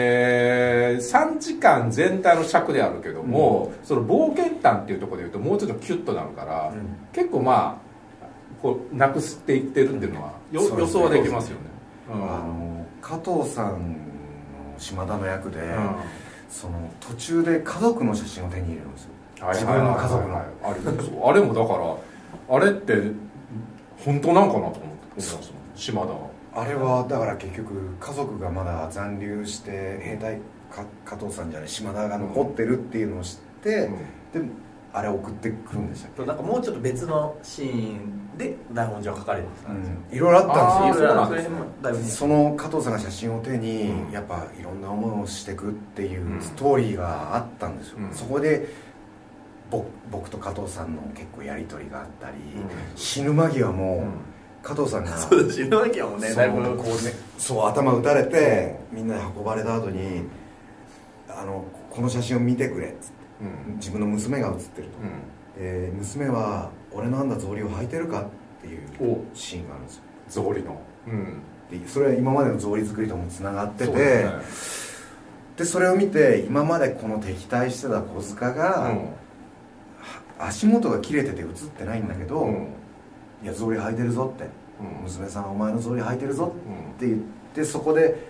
3時間全体の尺であるけども、その冒険譚っていうところでいうともうちょっとキュッとなるから、結構まあこうなくしていってるっていうのは予想はできますよね。 加藤さんの島田の役で、その途中で家族の写真を手に入れるんですよ。自分の家族のあれもだからあれって本当なんかなと思ってました、島田は。 あれはだから結局家族がまだ残留して兵隊加藤さんじゃない島田が残ってるっていうのを知って、であれ送ってくるんでしたっけ。 なんかもうちょっと別のシーンで台本上書かれてたんですよ、 いろいろあったんですよ。 いろいろあったんです。 その加藤さんが写真を手にやっぱいろんな思いをしていくっていうストーリーがあったんですよ、そこで僕と加藤さんの結構やり取りがあったり、死ぬ間際も加藤さんが死ぬ間際もねだいぶこうね、 そう頭打たれてみんなで運ばれた後にこの写真を見てくれっつって、自分の娘が写ってると、娘は俺の編んだ草履を履いてるかっていうシーンがあるんですよ。 草履の、 でそれは今までの草履作りともつながってて、でそれを見て今までこの敵対してた小塚が、足元が切れてて写ってないんだけど、いや草履履いてるぞって、娘さんお前の草履履いてるぞって言って、そこで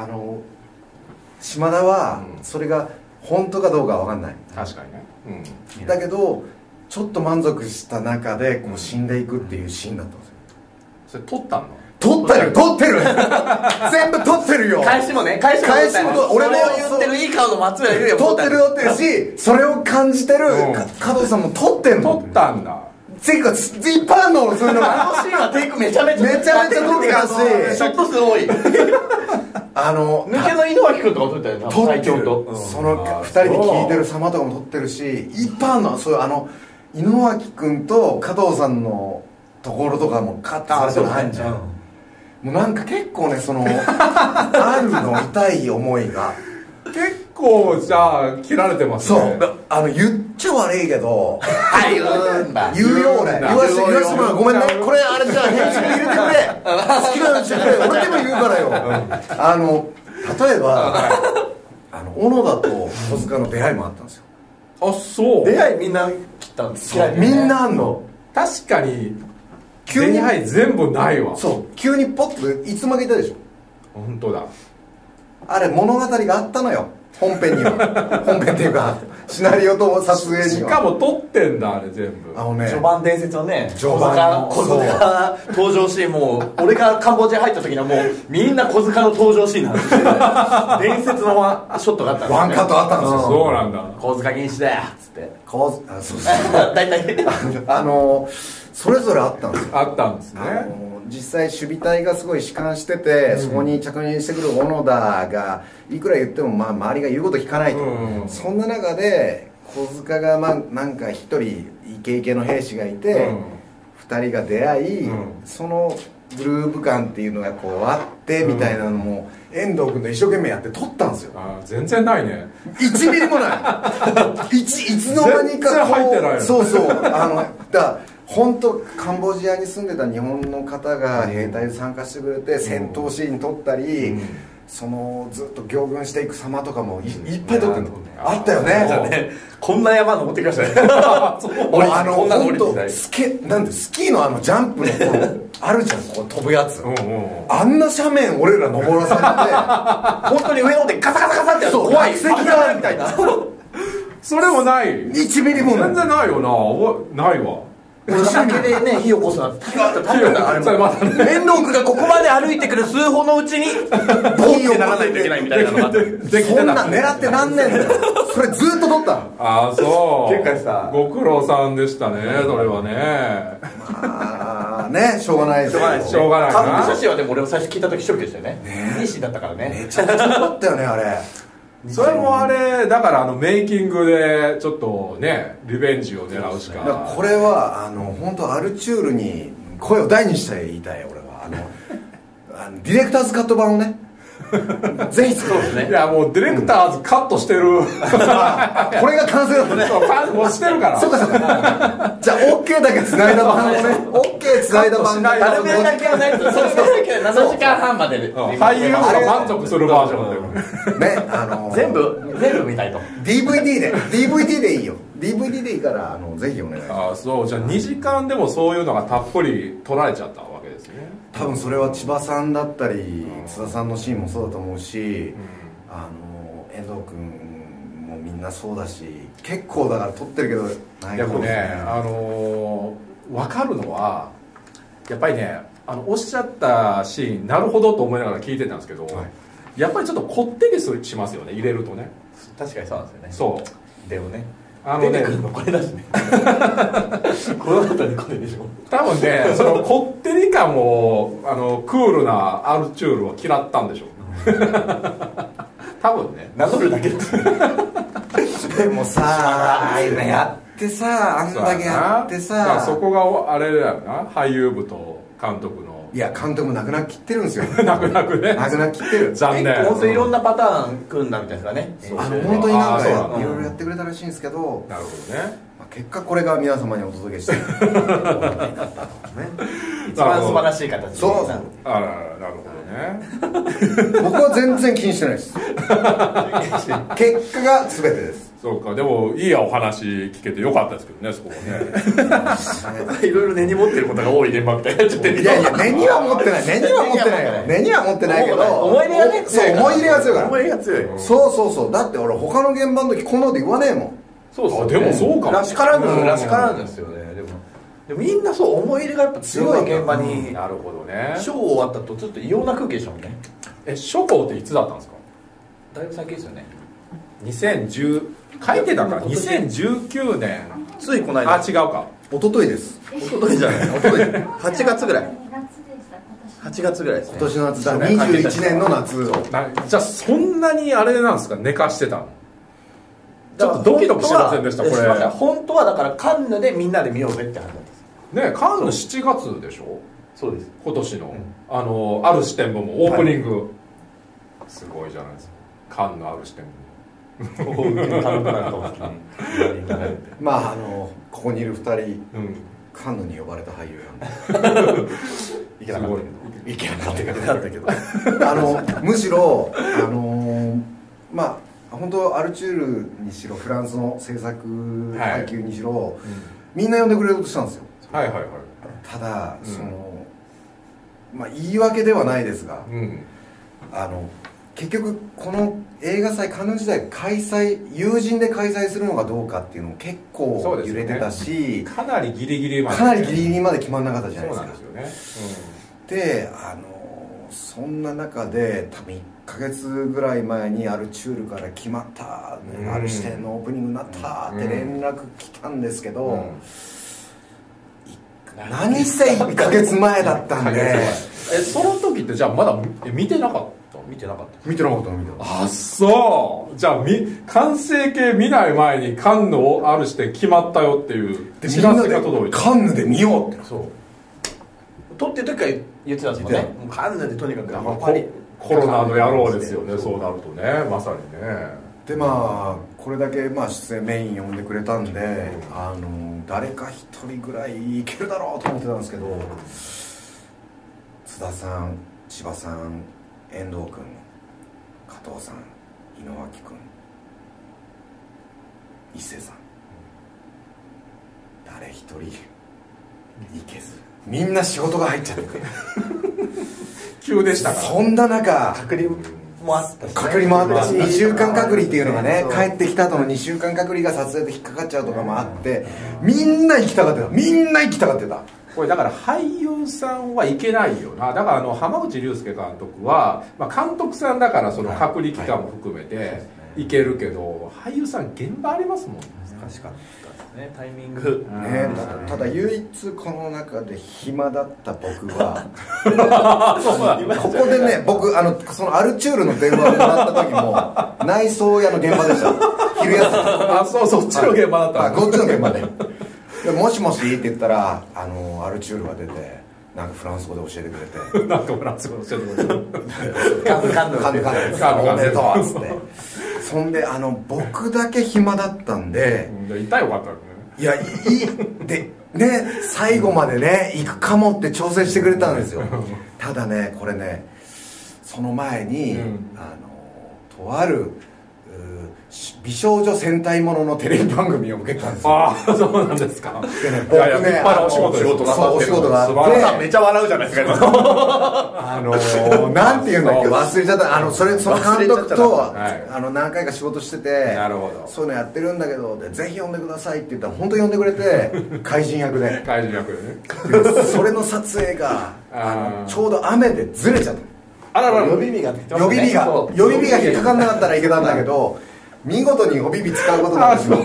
島田はそれが本当かどうかは分かんない、 確かにね、 だけどちょっと満足した中でこう死んでいくっていうシーンだったんですよ。 それ撮ったの？ 撮ってる全部撮ってるよ。 返しもね俺の言ってるいい顔の松浦優也も撮ってるし、それを感じてる加藤さんも撮ってんの。 撮ったんだ。 ていうかいっぱいあるの、そういうのが。 あのシーンはテイクめちゃめちゃ撮ってたし、 ショット数多い。抜けの井之脇君とかも撮ったよな、最強と。 その2人で聴いてる様とかも撮ってるし、いっぱいあるの。そういう井之脇君と加藤さんのところとかもカットされてるの入んじゃん。もうなんか結構ね、あるの痛い思いが結構じゃあ切られてますね。 そう言っちゃ悪いけど言うんだ、 言うよ俺。言わしてもらう。ごめんね、これあれじゃあ編集入れてくれ、好きなのにしてくれ、俺でも言うからよ。例えば小野田と小塚の出会いもあったんですよ。 あ、そう。 出会いみんな切ったんですよ。 みんなあんの。 確かに急に全部ないわ。 そう急にポッといつまでいたでしょ。 本当だ。 あれ物語があったのよ、本編には。本編っていうかシナリオと撮影には。 しかも撮ってんだあれ全部。 序盤伝説のね、 序盤小塚が登場シーン、もう俺がカンボジア入った時にはもうみんな小塚の登場シーンなんですよ。伝説のショットがあったんですよ、 ワンカットあったんですよ。 そうなんだ。 小塚銀次だよっつって、 そう大体それぞれあったんですよ。 あったんですね。 実際守備隊がすごい弛緩してて、そこに着任してくる小野田がいくら言っても周りが言うこと聞かないと、そんな中で小塚がなんか一人イケイケの兵士がいて、2人が出会い、そのグルーヴ感っていうのがこうあってみたいなのも遠藤君と一生懸命やって撮ったんですよ。 全然ないね。 1ミリもないいつの間にかこう、 全然入ってないの。 そう本当カンボジアに住んでた日本の方が兵隊で参加してくれて戦闘シーン撮ったり、ずっと行軍していく様とかもいっぱい撮ってるのあったよね。 こんな山登ってきましたね。 こんなの降りてない。スキーのジャンプのあるじゃん、こう飛ぶやつ。あんな斜面俺ら登らされて、 本当に上の方でガサガサガサってやると怖い落石があるみたいな。 それもない。 1ミリもない。 全然ないよな。ないわ。 酒でね、火を起こすなんて大変だった。 遠藤君がここまで歩いてくる数歩のうちにボーってならないといけないみたいなのがあって、 そんな狙って何年だよ。それずっと撮ったの。 ああそう結構さ、 ご苦労さんでしたね、それはね。 まあね、しょうがないですよ。 しょうがないな。 家族写真はでも俺も最初聞いた時ショックでしたよね。いいシーンだったからね。 めちゃくちゃ撮ったよね、あれ。 それもあれだからメイキングでちょっとねリベンジを狙うしか。 これは本当アルチュールに声を大にして言いたい。俺はディレクターズカット版をねぜひ作ろうですね。 いやもうディレクターズカットしてる、これが完成だったね。 もうしてるから。 そうかそうか。じゃあ OK だけ繋いだ版をね、 OK 繋いだ版が誰もやらなきゃないと、それだけ7時間半までで俳優が満足するバージョンでね、 全部見たいと。 DVD でいいよ。DVD でいいからぜひお願いします。 そうじゃあ2時間でもそういうのがたっぷり撮られちゃったわけですね。 多分それは千葉さんだったり津田さんのシーンもそうだと思うし、遠藤君もみんなそうだし、結構だから撮ってるけどないかもしれない。 でもね分かるのはやっぱりねおっしゃったシーンなるほどと思いながら聞いてたんですけど、やっぱりちょっとこってりしますよね、入れるとね。 確かにそうなんですよね。 そうでもね、出てくるのこれだしね。この後にこれでしょ。 多分ね、そのこってり感もクールなアルチュールを嫌ったんでしょう。多分ね、 名乗るだけです。 でもさあやってさ、あんだけやってさ、 そこがあれだよな、俳優部と監督の。 いや、監督もなくなきってるんですよ。 なくなくね、 なくなきってる。 残念。 本当いろんなパターン組んだみたいですかね。 本当になんかいろいろやってくれたらしいんですけど、 なるほどね。 結果これが皆様にお届けして一番素晴らしい形。 そう。 なるほどね。 僕は全然気にしてないです。結果が全てです。 そうか、でもいいお話聞けてよかったですけどね、そこはね。いろいろ根に持ってることが多い現場みたいになっちゃってる。 いやいや、根には持ってない、根には持ってないよ。根には持ってないけど、 思い入れがね、 そう、思い入れが強いから。 思い入れが強い。 そうそうそう。だって俺他の現場の時こんなこと言わねえもん。 そうそう。 でもそうかも。 らしからぬですよね。でもみんなそう思い入れがやっぱ強い現場に。なるほどね。ショー終わったとちょっと異様な空気でしたもんね。 初稿っていつだったんですか？ だいぶ先ですよね。 2010書いてたから2019年。 ついこの間。 あ、違うか。 一昨日です。 一昨日じゃない。一昨日。8月ぐらい。8月ぐらいですね。 今年の夏だ。21年の夏を。 じゃあそんなにあれなんですか、寝かしてたの？ちょっとドキドキしませんでしたこれ。 本当はだからカンヌでみんなで見ようぜって話だったんですね。カンヌ7月でしょ。 そうです。 今年の、ある視点部もオープニング、はい、すごいじゃないですか。カンヌある視点部。 まあここにいる2人、カンヌに呼ばれた俳優なんでいけなかったけどむしろまあ本当アルチュールにしろフランスの制作配給にしろ、みんな呼んでくれようとしたんですよ。 はいはいはい。 ただまあ言い訳ではないですが、結局この映画祭カンヌ時代友人で開催するのかどうかっていうのも結構揺れてたし、 かなりギリギリまで決まんなかったじゃないですか。 そうなんですよね。 でそんな中で多分1ヶ月ぐらい前にアルチュールから決まった、ある視点のオープニングになったって連絡来たんですけど、何せ1ヶ月前だったんでその時ってじゃあまだ見てなかった？ 見てなかった。 あ、そう。じゃあ完成形見ない前にカンヌある視点決まったよっていう知らせが届いて、 カンヌで見ようって。 そう撮ってる時から言ってたんですもんね。もうカンヌでとにかくコロナの野郎ですよね。そうなるとね、まさにね。 でまあこれだけ出演メイン呼んでくれたんで、誰か一人ぐらいいけるだろうと思ってたんですけど、津田さん、千葉さん、遠藤君、加藤さん、井之脇君、一星さん、誰一人いけず、みんな仕事が入っちゃって急でしたから。 そんな中隔離もあったし、 2週間隔離っていうのがね、帰ってきた後の2週間隔離が撮影で引っかかっちゃうとかもあって、みんな行きたがってた。 これだから俳優さんはいけないよな。だから浜口竜介監督は、監督さんだからその隔離期間も含めていけるけど、俳優さん現場ありますもんね。 難しかったですね、タイミングね。ただ唯一この中で暇だった僕はここでね、僕そのアルチュールの電話をもらった時も内装屋の現場でした。昼休み。 あ、そっちの現場だった。 こっちの現場でもしもしって言ったらアルチュールが出て、なんかフランス語で教えてくれてなんかフランス語で教えてくれてカンヌおめでとうっつって、そんで僕だけ暇だったんで、 痛いよかったよね。 いやでね、最後までね行くかもって調整してくれたんですよ。ただね、これね、その前に、とある美少女戦隊もののテレビ番組を受けたんですよ。 ああ、そうなんですか。 でね、僕ね、 お仕事があって、 めっちゃ笑うじゃないですか。 なんて言うんだっけ、忘れちゃった。その監督と何回か仕事してて、そういうのやってるんだけど、ぜひ呼んでくださいって言ったら本当に呼んでくれて、怪人役で。 怪人役でね。 それの撮影がちょうど雨でずれちゃった。 あらら、予備日が引っかかんなかったらいけたんだけど、見事に予備日使うことになってしまって、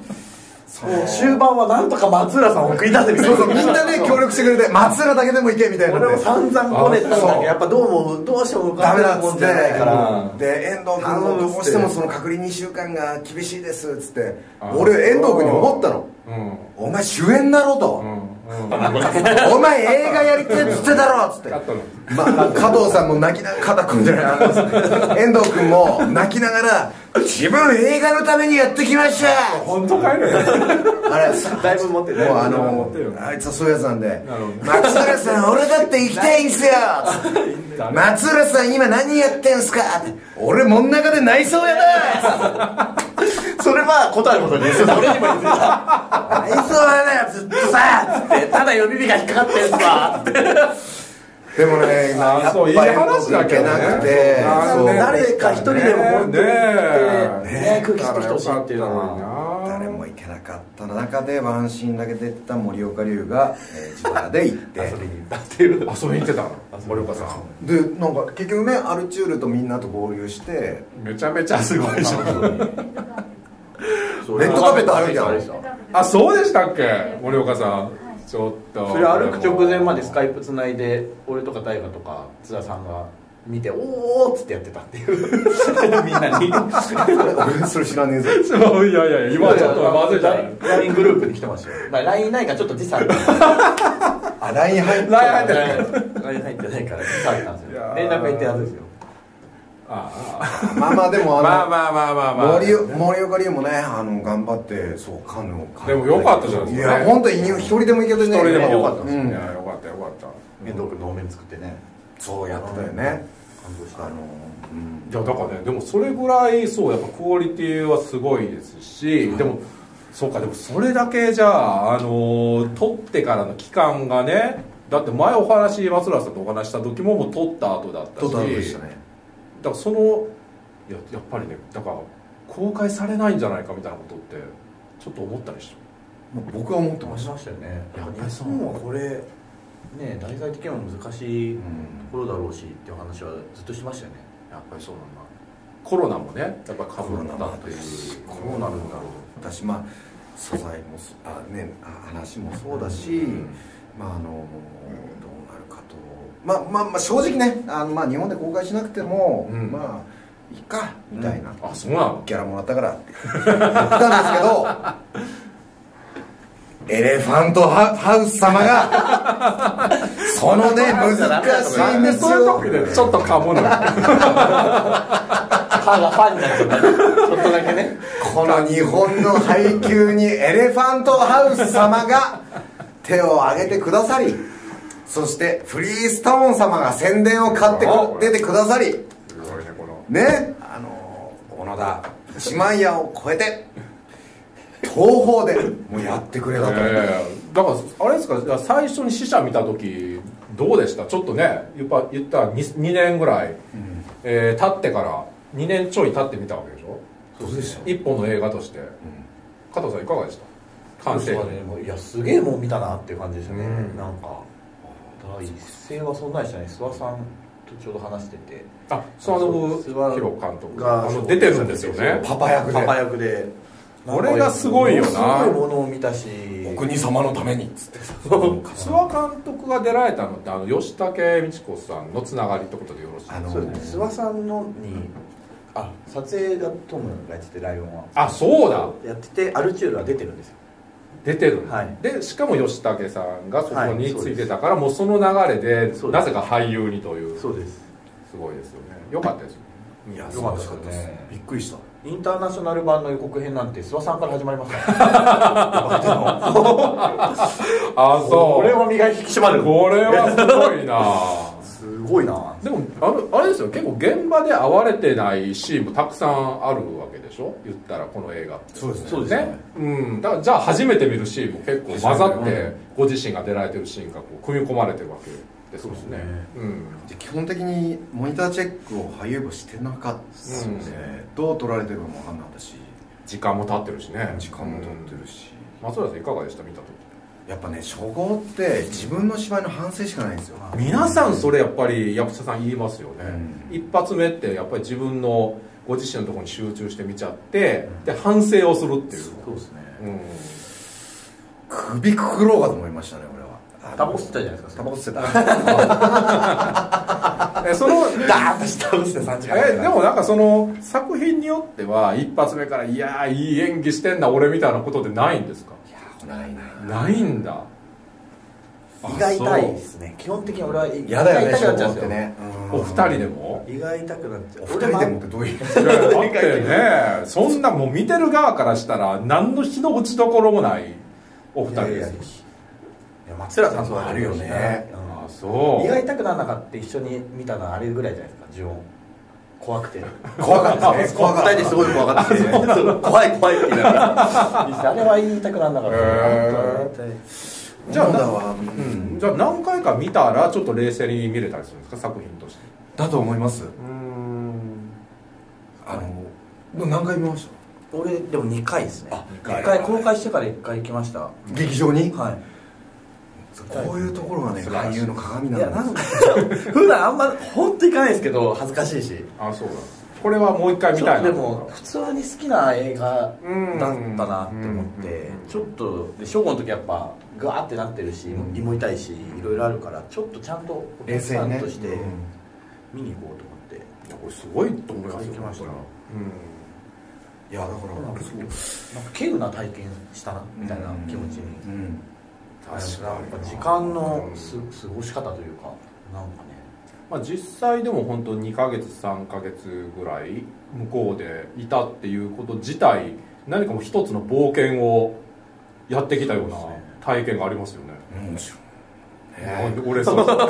終盤はなんとか松浦さんを送り出せみたいな。 そうそう、みんなね協力してくれて、松浦だけでも行けみたいな。 俺も散々ごねたんだけど、やっぱどうしてもダメだっつって、 からで遠藤君もどうしてもその隔離2週間が厳しいですっつって、俺遠藤君に思ったの、お前主演だろと、お前映画やりてえっつってだろっつって、加藤さんも泣きながら、肩組んでない遠藤君も泣きながら、自分映画のためにやってきました。 本当かいのよ。 あれだいぶ持ってる。 もうあいつはそういうやつなんで、松浦さん俺だって行きたいんすよ。松浦さん今何やってんすか。俺もん中で内装やだ。 それは答えることにですよ。俺にも言ってた。内装やだよずっとさつって、ただ予備日が引っかかってんすわって。 でもね、 そういい話だけどね、 誰か一人でも本当にね、空気吸ってきてほしいっていうのは。 誰も行けなかった中でワンシーンだけ出てた森岡龍が自腹で行って遊びに行ったっていう。 遊びに行ってたの森岡さんで、なんか結局ね、アルチュールとみんなと合流して、 めちゃめちゃすごいでしょ。 レッドカーペット歩いてある。 あ、そうでしたっけ、森岡さん。ちょっとそれ歩く直前までスカイプつないで、俺とか大河とか津田さんが見て、おーっつってやってたっていうみんなに。 俺それ知らねえぞ。 いやいや、今ちょっとまずいじゃん。 LINE グループに来てましたよ。 LINE ないからちょっと時差ある。 あ、LINE 入ってないから時差あったんですよ。連絡がいってやつですよ。 まあまあでも森岡龍もね、頑張って、そうカヌーでもよかったじゃないですか。 いや本当に一人でも行けてね、 一人でもよかったです。 いやよかったよかった。 遠藤君のお面作ってね、 そうやってたよね。 感動した。 いやだからね、でもそれぐらいそうやっぱクオリティはすごいですし、でもそうか、でもそれだけじゃあ撮ってからの期間がね、だって前お話松浦さんとお話した時ももう撮った後だったし、 撮った後でしたね。 だからやっぱりね、だから公開されないんじゃないかみたいなことってちょっと思ったりして、 僕は思ってました。 よね。 やっぱりそう。 日本はこれね、題材的にも難しいところだろうしっていう話はずっとしましたよね。 やっぱりそうなんだ。コロナもね、やっぱりかぶるんだっていう。 どうなるんだろう。私まあ素材も話もそうだし、まあどうなるかと。まあ正直ね、まあ日本で公開しなくても、まあいいかみたいな。 あ、そうなの。 ギャラもらったからって言ったんですけど、エレファントハウス様がそのね難しいんですよ。 ちょっとかもの。 歯がファンになっちゃった。ちょっとだけね。 この日本の配給にエレファントハウス様が手を挙げてくださり、そしてフリーストーン様が宣伝を買って出てくださり、ね、小野田姉妹屋を超えて東宝でもうやってくれたと。 だからあれですか、最初に死者見た時どうでした？ちょっとね、言ったら 2年ぐらい、経ってから2年ちょい経ってみたわけでしょ。 そうですよ。 一本の映画として、加藤さんいかがでした？完成。 いや、すげえもん見たなっていう感じでしたね。なんか第一声はそんなでしたね。諏訪さんとちょうど話してて、 諏訪信弘監督が出てるんですよね。 パパ役でこれがすごいよな。 すごいものを見たし、 お国様のためにっつって諏訪監督が出られたのって吉武美智子さんのつながりってことでよろしいですか？ そうですね。諏訪さんのに撮影がトムがやってて、ライオンはそうだやってて、アルチュールは出てるんですよ。 出てる、でしかも吉武さんがそこについてたから、もうその流れでなぜか俳優にという。 そうです。 すごいですよね。よかったですよね。 いや、よかったですね。 びっくりした。 インターナショナル版の予告編なんて諏訪さんから始まりますからそう。 これは身が引き締まる。 これはすごいな。 すごいな。 でもあれですよ、結構現場で会われてないシーンもたくさんあるわけでしょ、言ったらこの映画って。 そうですね。 そうですね。 だからじゃあ初めて見るシーンも結構混ざってご自身が出られてるシーンがこう組み込まれてるわけですもんね。 基本的にモニターチェックを俳優部してなかったので、どう撮られてるかも分かんなかったし、 時間も経ってるしね。 時間も経ってるし。 松浦さんいかがでした、見た時？ やっぱね初号って自分の芝居の反省しかないんですよ。 皆さんそれやっぱり役者さん言いますよね、一発目ってやっぱり自分のご自身のところに集中して見ちゃって、で反省をするっていう。 そうですね、 首くくろうかと思いましたね俺は。 タバコ吸ったじゃないですか。 タバコ吸ってたそのダーッとしたんですね3時間。 でもなんかその作品によっては一発目からいやーいい演技してんな俺みたいなことってないんですか？ないんだ。 胃が痛いですね。基本的に俺は胃嫌だよね、 痛くなっちゃうんですよね。 お二人でも？ 胃が痛くなっちゃう。 お二人でもってどういう？ だってね、そんなもう見てる側からしたら何の日の打ちどころもないお二人です。 松浦さんそうあるよね。 あ、そう。 胃が痛くならなかった一緒に見たのはあれぐらいじゃないですか。呪音。怖くて。 怖かったですね。 怖かった。二人ですごい怖かったですね。怖い怖いって言いながら。あれは言いたくならなかった。 じゃあ何回か見たらちょっと冷静に見れたりするんですか、作品として？ だと思います。何回見ました？ 俺でも2回ですね。1回公開してから1回行きました。 劇場に？ はい。 こういうところがね俳優の鏡なんです。いやなんか普段あんま本当行かないですけど恥ずかしいし。 あ、そうだ。これはもう一回見たいな。 でも普通に好きな映画だったなって思って、ちょっとで小学の時やっぱガーってなってるし、胃も痛いしいろいろあるからちょっとちゃんとお客さんとして見に行こうと思って。 いやこれすごいと思いますよ。 行きました。 いやだからなんか稀有な体験したなみたいな気持ちに。確かに時間の過ごし方というかなんかね。 まあ実際でも本当2ヶ月3ヶ月ぐらい向こうでいたっていうこと自体何かも一つの冒険をやってきたような体験がありますよね。 もちろん。 俺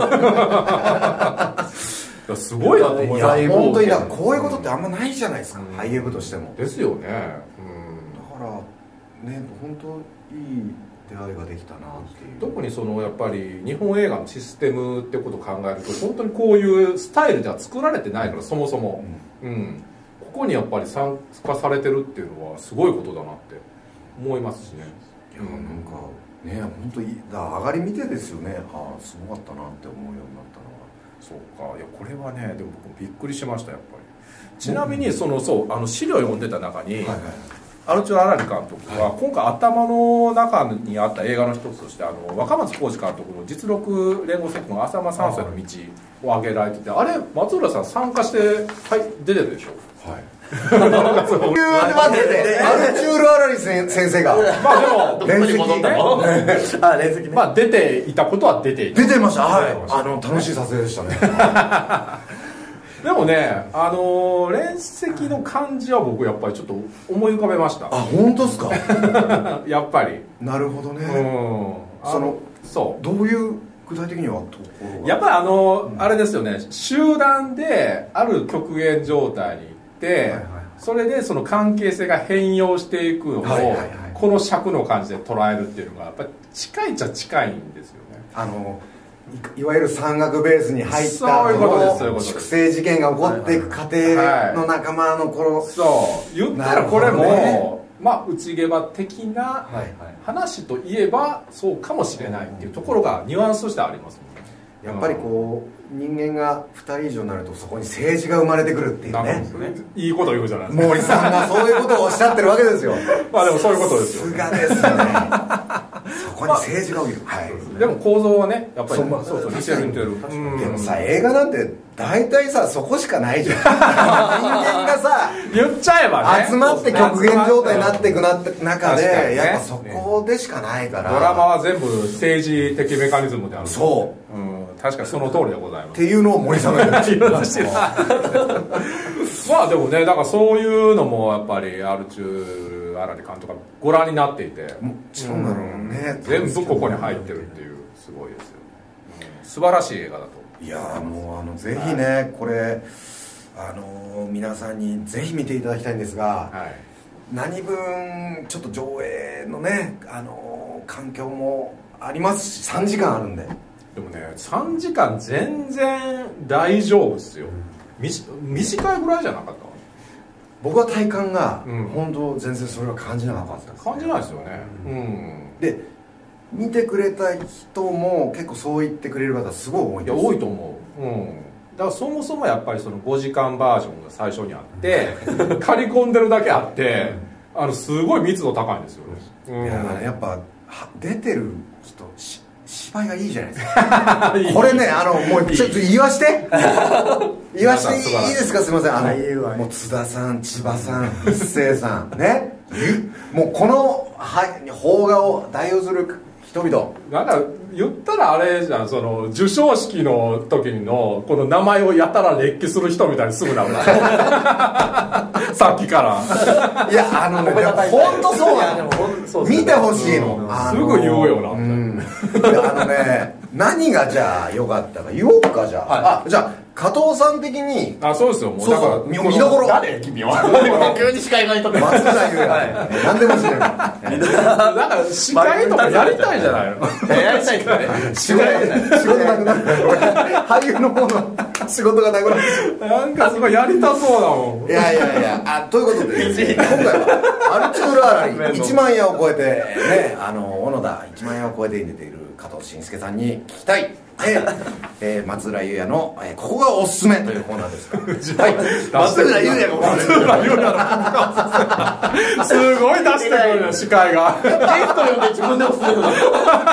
そうすごいなと思います。 いや本当にこういうことってあんまないじゃないですか、俳優部としても。 ですよね。 だからね本当いい出会いができたなっていう。 特にそのやっぱり日本映画のシステムってことを考えると本当にこういうスタイルでは作られてないからそもそも、ここにやっぱり参加されてるっていうのはすごいことだなって思いますしね。 いやなんかね本当に上がり見てですよね。ああすごかったなって思うようになったのは。 そうか。いやこれはねでも僕びっくりしましたやっぱり。ちなみに資料読んでた中に、アルチュー・アラリ監督は今回頭の中にあった映画の一つとして若松浩二監督の実録連合赤軍浅間山荘の道を挙げられてて、あれ松浦さん参加して出てるでしょ。はい。 待っててアルチュール・アラリ先生がまあでも連席ね。あ連席ね。 まあ出ていたことは出てました。はい。楽しい撮影でしたね。 でもね、連席の感じは僕やっぱりちょっと思い浮かべました。 あ、本当ですか？ やっぱり。 なるほどね。そう。どういう具体的にはところが？ やっぱりあれですよね。集団である極限状態に行って、それでその関係性が変容していくのをこの尺の感じで捉えるっていうのがやっぱり近いっちゃ近いんですよね。 いわゆる山岳ベースに入った粛清事件が起こっていく過程の仲間の頃、 そう言ったらこれもまあ内ゲバ的な話といえばそうかもしれないっていうところがニュアンスとしてありますもんね。 やっぱりこう人間が2人以上になるとそこに政治が生まれてくるっていうね。 いいこと言うじゃないですか。 毛利さんがそういうことをおっしゃってるわけですよ。 まあでもそういうことですよ。 さすがですね。そこに政治が起きる。 でも構造はねやっぱりそう似てる似てる。 でもさ映画なんて大体さそこしかないじゃん。人間がさ言っちゃえばね集まって極限状態になっていく中でやっぱそこでしかないから。 ドラマは全部政治的メカニズムである。 そう。 確かにその通りでございます。 っていうのを森さんが言ってる。まあでもねだからそういうのもやっぱりアルチュー・アラリ監督がご覧になっていて、 もちろんだろうね。 全部ここに入ってるっていうすごいですよ。素晴らしい映画だと。 いやもうぜひねこれ皆さんにぜひ見ていただきたいんですが、何分ちょっと上映のね環境もありますし3時間あるんで。 でもね3時間全然大丈夫ですよ。短いぐらいじゃなかった？ 僕は体感が本当全然それは感じなかった。 感じないですよね。 で見てくれた人も結構そう言ってくれる方すごい多いんです。 いや多いと思う。だからそもそもやっぱりその5時間バージョンが最初にあって刈り込んでるだけあってすごい密度高いんですよね。 いややっぱ出てる人芝居がいいじゃないですかこれねもうちょっと言わして言わしていいですか。すいませんもう津田さん千葉さん一生さんねもうこの邦画を代表する人々 なんか言ったらあれじゃん、その授賞式の時のこの名前をやたら熱気する人みたいにすぐなるさっきからいや本当そうなの見てほしいのすぐ言うよな何がじゃあ良かったか言おうか。じゃあじゃあ加藤さん的にそうですよ。もうだから見どころ誰君は急に司会がいたって松浦優也何でもしないなんか司会とかやりたいじゃないのやりたいけどね仕事なくなる俳優の方の仕事がなくなるなんかすごいやりたそうだもん。 いやということで今回はアルチュールアラリ1万円を超えてね小野田1万円を超えて出ている加藤慎介さんに聞きたい松浦優也のここがおすすめというコーナーですから松浦優也がおすすめすごい出してくるよ司会がゲスト呼んで自分でおすすめの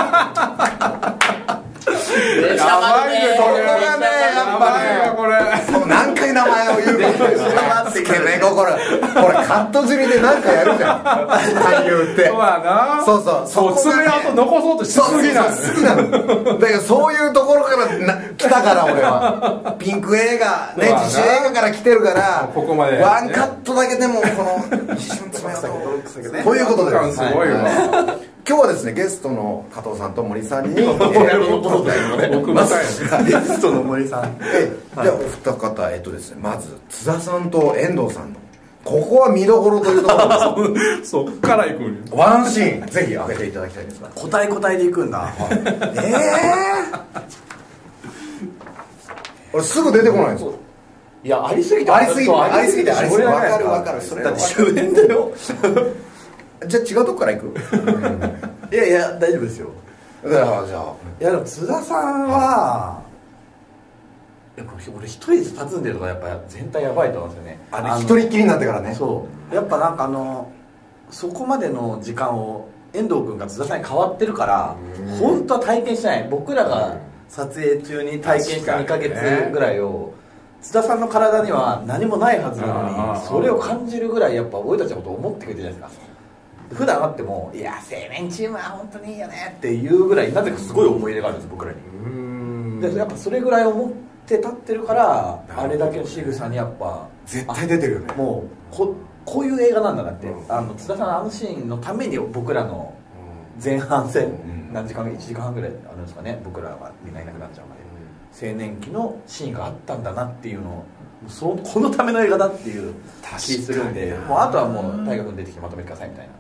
やばいねこれやばいよこれ何回名前を言うかつけめ心これカット釣りで何かやるじゃん俳優ってそう爪痕残そうとしすぎなのだけどそういうところから来たから俺はピンク映画ね自主映画から来てるからここまでワンカットだけでもこの一瞬爪痕ということですごいわ今日はですねゲストの加藤さんと森さんにゲストの森さんじゃあお二方ですねまず津田さんと遠藤さんのここは見どころというところですそっから行くワンシーンぜひ上げていただきたいんですが答えでいくんだ俺すぐ出てこないんですよ。 いやありすぎて分かるそれだって終演だよじゃあ違うとこから行くいや大丈夫ですよ。 じゃあいやでも津田さんは俺一人で佇んでるのがやっぱ全体やばいと思うんですよね。 一人っきりになってからね。 そうやっぱなんかそこまでの時間を遠藤君が津田さんに変わってるから本当は体験してない。僕らが撮影中に体験した2ヶ月ぐらいを津田さんの体には何もないはずなのにそれを感じるぐらいやっぱ俺たちのことを思ってくれてるじゃないですか。普段会っても「いや青年チームは本当にいいよね」っていうぐらいなぜかすごい思い入れがあるんです僕らに。でやっぱそれぐらい思って立ってるからあれだけの仕草にやっぱ絶対出てるよね。 もうこういう映画なんだなって、津田さんのシーンのために僕らの前半戦、何時間1時間半ぐらいあるんですかね、僕らはみんないなくなっちゃうまで、青年期のシーンがあったんだなっていうのをこのための映画だっていう気するんで、もうあとはもう大河君出てきてまとめてくださいみたいな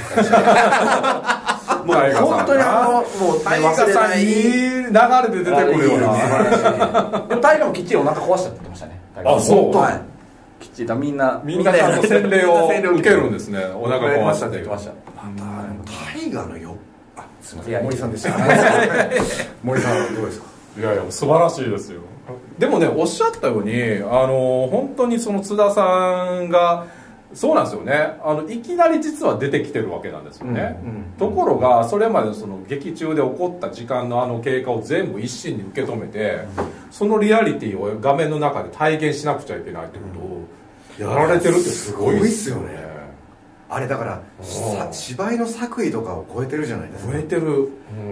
もう本当にもう大河さんに流れで出てくるような。 でも大河もきっちりお腹壊したって言ってましたね。 あ、そう。 きっちりみんなちゃんと洗礼を受けるんですね。お腹壊したって言ってました。 大河のよ、すみません、森さんでした。森さんはどうですか。 いやいや素晴らしいですよ。でもねおっしゃったように本当にその津田さんがそうなんですよね。いきなり実は出てきてるわけなんですよね。ところがそれまでその劇中で起こった時間の経過を全部一身に受け止めて、そのリアリティを画面の中で体現しなくちゃいけないってことをやられてるってすごいですよね。 あれだから芝居の作為とかを超えてるじゃないですか。 超えてる。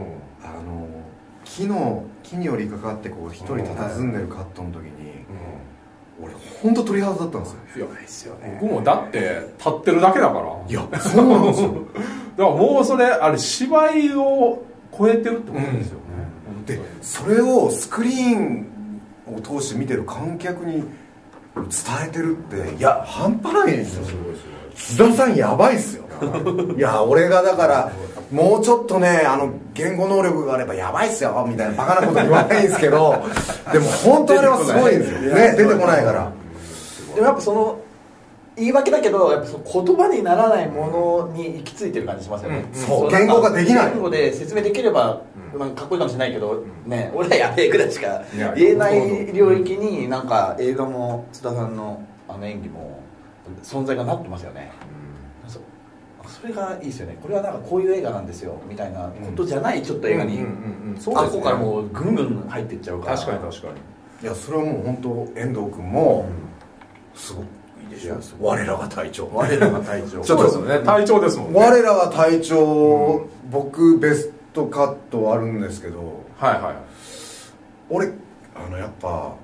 木に寄りかかってこう一人佇んでるカットの時に、俺本当鳥肌だったんですよ。 僕もだって立ってるだけだから。 いやそうなんですよ。だからもうそれ芝居を超えてるってことですよね。 でそれをスクリーンを通して見てる観客に伝えてるっていや半端ないですよ。津田さんやばいっすよ。いや俺がだからもうちょっとね言語能力があればやばいっすよみたいなバカなこと言わないんですけどでも本当あれはすごいんですよね。出てこないから。 でもやっぱその言い訳だけどやっぱその言葉にならないものに行き着いてる感じしますよね。 そう、言語ができない。 言語で説明できればかっこいいかもしれないけどね、俺らやべえぐらいしか言えない領域になんか映画も津田さんの演技も存在がなってますよね。それがいいですよね。これはなんかこういう映画なんですよみたいなことじゃないちょっと映画にあここからもうぐんぐん入っていっちゃうから。 確かに確かに。 いや、それはもう本当遠藤君もすごくいいでしょ。我らが隊長。 我らが隊長。 そうですよね。隊長ですもんね。 我らが隊長、僕ベストカットあるんですけど、 はいはい。 俺やっぱ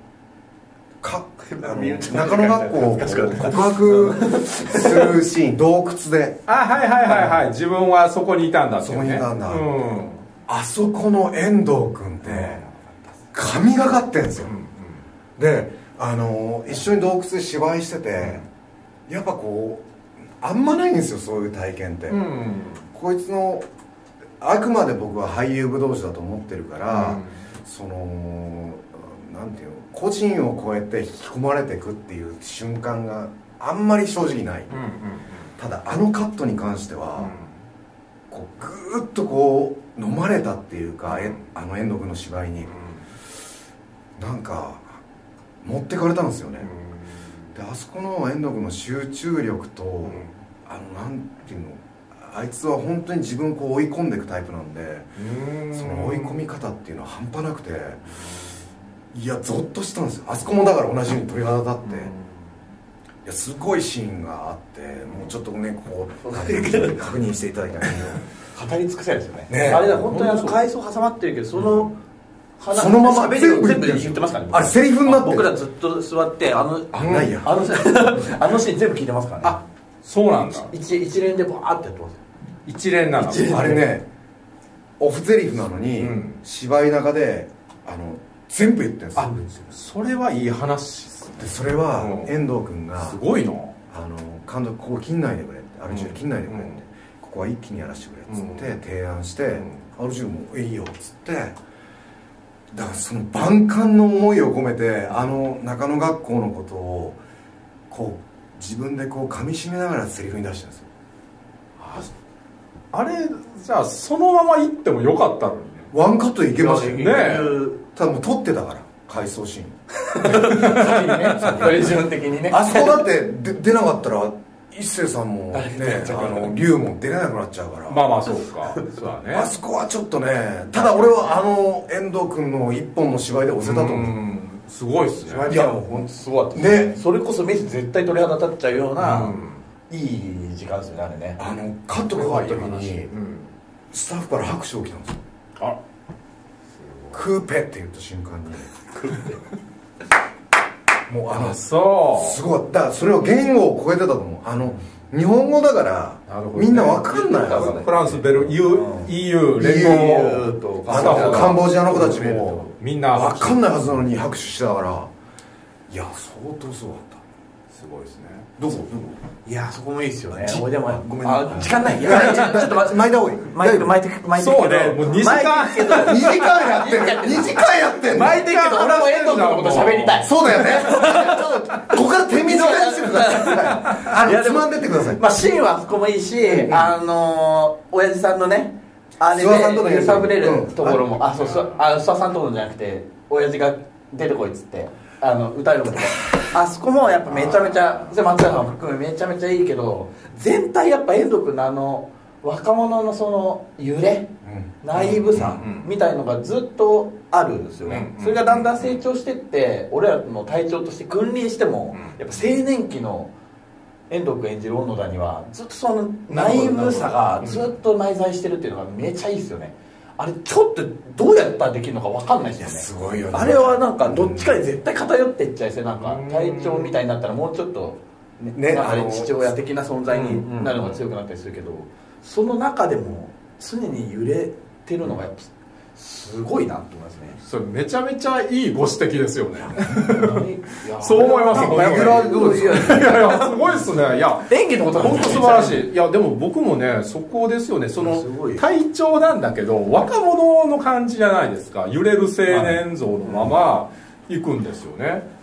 中野学校を告白するシーン、洞窟で、 はいはいはいはい、自分はそこにいたんだっていうね。 そこにいたんだ。あそこの遠藤君って神がかってんですよ。で一緒に洞窟で芝居してて、やっぱこうあんまないんですよ、そういう体験って。こいつのあくまで僕は俳優部同士だと思ってるから、そのなんていうの、個人を超えて引き込まれていくっていう瞬間があんまり正直ない。ただカットに関しては、こうぐーっとこう飲まれたっていうか、遠藤君の芝居になんか持ってかれたんですよね。であそこの遠藤君の集中力と、なんていうの、あいつは本当に自分をこう追い込んでいくタイプなんで、その追い込み方っていうのは半端なくて、いやゾッとしたんですよ。あそこもだから同じように鳥肌立って、いやすごいシーンがあって、もうちょっとねこう確認していただきたい語り尽くせないですよね。あれだ、本当に階層挟まってるけど、そのまま全部言ってますからね。 あれセリフになってる。 僕らずっと座ってないやあのシーン全部聞いてますからね。 あ、そうなんだ。 一連でバーってやってます。 一連なの。 あれね、オフゼリフなのに、芝居中で全部言ってるんですよ。 それはいい話っすね。 でそれは遠藤君がすごいの。 監督ここ切んないでくれって、RG 切んないでくれって、ここは一気にやらせてくれっつって提案して、RG もいいよっつって、だからその万感の思いを込めて中野学校のことをこう自分でこう噛み締めながらセリフに出してるんですよ。 あれじゃあそのまま行ってもよかったのにね。 ワンカットでいけましたよね。 ただもう撮ってたから回想シーン先に順的にね。 あそこだって出なかったら一星さんもね龍も出れなくなっちゃうから。 まあまあそうか。そうだね。 あそこはちょっとね、ただ俺は遠藤君の一本の芝居で押せたと思う。 すごいっすね。 いやもう本当すごかったね。それこそ目絶対鳥肌立っちゃうようないい時間ですよね、あれね。 カットが終わった時にスタッフから拍手を起きたんですよ。クーペって言った瞬間にもうそうすごい。だからそれを言語を超えてたと思う。日本語だからみんなわかんないはず。 フランス、ベル、EU 連合とカンボジアの子たちもみんなわかんないはずなのに拍手してたから、いや相当すごかった。 すごいですね。 どこいやそこもいいですよね。俺でもごめん時間ない。いやちょっと巻いた方がいい。巻いてそうね。もう2時間やってる。2時間やってんの。 巻いてるけど俺も遠藤君のこと喋りたい。 そうだよね。ここから手短にしてください。つまんでってください。 まあシーンはあそこもいいし、親父さんのねあれで揺さぶれるところも、そう諏訪さんところじゃなくて親父が出てこいっつって歌えることあそこもやっぱめちゃめちゃ松坂さんも含めめちゃめちゃいいけど、全体やっぱ遠藤君の若者のその揺れ、ナイーブさみたいのがずっとあるんですよね。それがだんだん成長してって俺らの隊長として君臨してもやっぱ青年期の遠藤君演じる小野田にはずっとそのナイーブさがずっと内在してるっていうのがめちゃいいですよね。あれちょっとどうやったらできるのか分かんないですよね。 すごいよね。 あれはなんかどっちかに絶対偏っていっちゃいそう。なんか隊長みたいになったらもうちょっとね父親的な存在になるのが強くなったりするけど、その中でも常に揺れてるのがやっぱすごいなと思いますね。 それめちゃめちゃいいご指摘ですよね。そう思います。 レギュラーでどうですか。 いやすごいっすね。いや演技のこと本当素晴らしい。いやでも僕もねそこですよね。その体調なんだけど若者の感じじゃないですか。揺れる青年像のまま行くんですよね。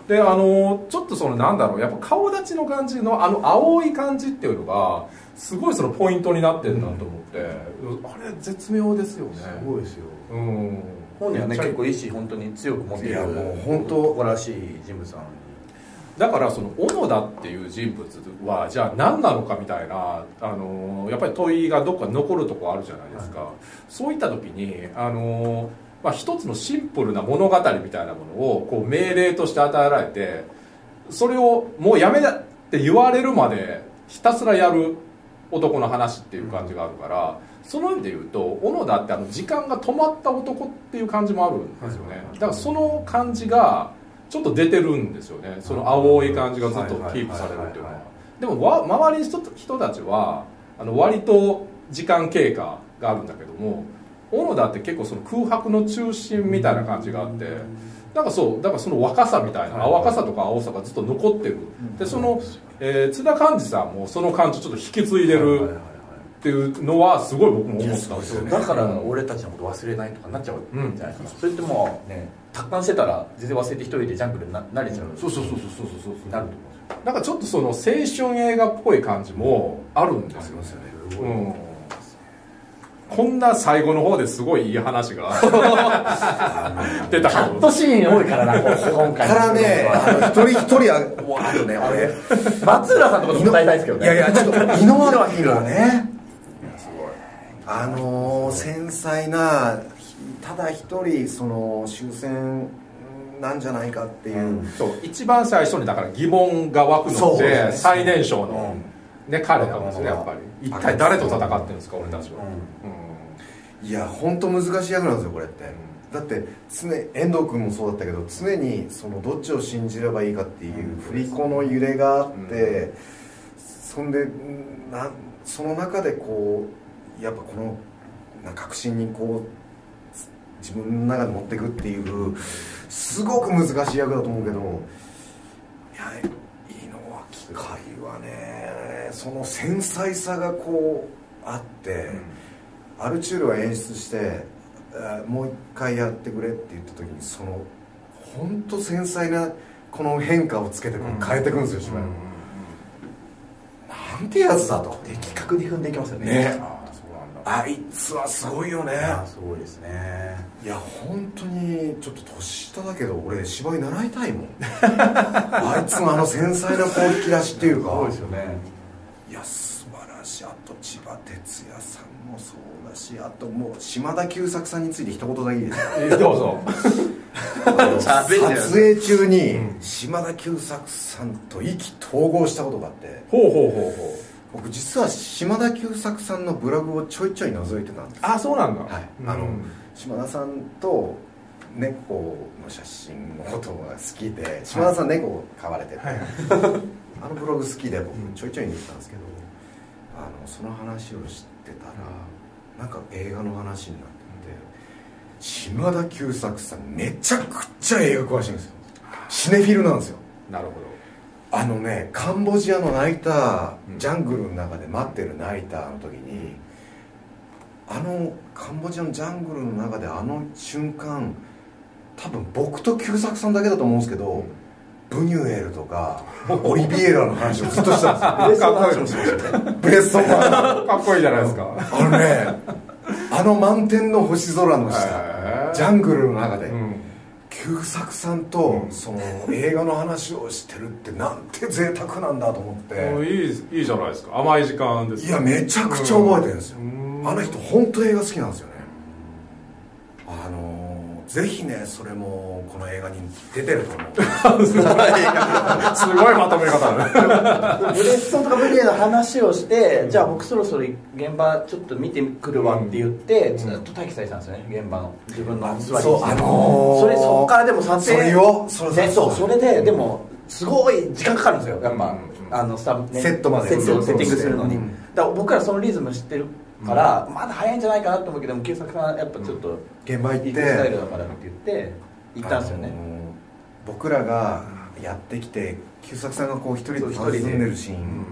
でちょっとそのなんだろう、やっぱ顔立ちの感じの青い感じっていうのがすごいそのポイントになってるなと思って、あれ絶妙ですよね。 すごいですよ。本人はね結構意志本当に強く持っている、もう本当素晴らしい人物なのに。 だからその小野田っていう人物はじゃあ何なのかみたいなやっぱり問いがどっか残るとこあるじゃないですか、はい、そういった時に一つのシンプルな物語みたいなものをこう命令として与えられて、それをもうやめだって言われるまでひたすらやる男の話っていう感じがあるから、その意味で言うと小野田って時間が止まった男っていう感じもあるんですよね。だからその感じがちょっと出てるんですよね。その青い感じがずっとキープされるっていうのは。でも周りの人たちは割と時間経過があるんだけども、小野田って結構その空白の中心みたいな感じがあって、だからその若さみたいな、若さとか青さがずっと残ってる。でその、津田寛治さんもその感じちょっと引き継いでるっていうのはすごい僕も思ったんですよね。 だから俺たちのこと忘れないとかなっちゃうじゃないですか。それってもうね、達観してたら全然忘れて一人でジャングルになれちゃう。 そうなると思うんですよ。なんかちょっとその青春映画っぽい感じもあるんですよね。こんな最後の方ですごいいい話が出たカットシーン多いからな、今回からね、一人一人はわーっとね、俺松浦さんとかと答えたいですけどね。 いやちょっと井上明がね、繊細な、ただ一人その終戦なんじゃないかっていう、 そう一番最初にだから疑問が湧くのって最年少のね、彼なんですね。やっぱり一体誰と戦ってるんですか俺たちは。 いや本当難しい役なんですよこれって。だって遠藤君もそうだったけど、常にそのどっちを信じればいいかっていう振り子の揺れがあって、そんでその中でこうやっぱこの確信にこう自分の中で持っていくっていうすごく難しい役だと思うけど、いや井野脇海はね、その繊細さがこうあって、アルチュールは演出してもう一回やってくれって言った時に、その本当繊細なこの変化をつけて変えていくんですよ芝居。なんてやつだと的確に踏んでいきますよね。 あいつはすごいよね。 すごいですね。 いや本当にちょっと年下だけど俺芝居習いたいもんあいつの繊細なこう引き出しっていうか。 そうですよね。 いや素晴らしい。あと千葉哲也さんもそうだし、あともう島田久作さんについて一言だけいいですか。 どうぞ。 撮影中に島田久作さんと意気投合したことがあって、僕実は島田久作さんのブログをちょいちょい覗いてたんです。 あ、そうなんだ。 はい、島田さんと猫の写真のことが好きで、島田さん猫を飼われてて、あのブログ好きで僕ちょいちょい見てたんですけど、その話をしてたらなんか映画の話になってて、島田久作さんめちゃくちゃ映画詳しいんですよ。シネフィルなんですよ。 なるほど。 カンボジアのナイター、ジャングルの中で待ってるナイターの時に、カンボジアのジャングルの中で瞬間、多分僕と久作さんだけだと思うんですけど、ブニュエルとかオリビエラの話をずっとしたんですよ。ブレッソンマンかっこいいじゃないですか。 満天の星空の下、ジャングルの中で、久作さんとその映画の話をしてるってなんて贅沢なんだと思って。 いいじゃないですか。甘い時間です。 いやめちゃくちゃ覚えてるんですよ。あの人本当映画好きなんですよね。ぜひね、それもこの映画に出てると思う。すごいまとめ方だね。ブレッソンとかブリエの話をして、じゃあ僕そろそろ現場ちょっと見てくるわって言って、ずっと待機されてたんですよね、現場の自分の座りに。そっからでも撮影それででもすごい時間かかるんですよ、やっぱセットまでセッティングするのに。だから僕らそのリズム知ってるから、まだ早いんじゃないかなと思うけども、久作さんやっぱちょっと現場行ってスタイルだからって言って行ったんですよね。 僕らがやってきて久作さんがこう一人で訪ねるシーン、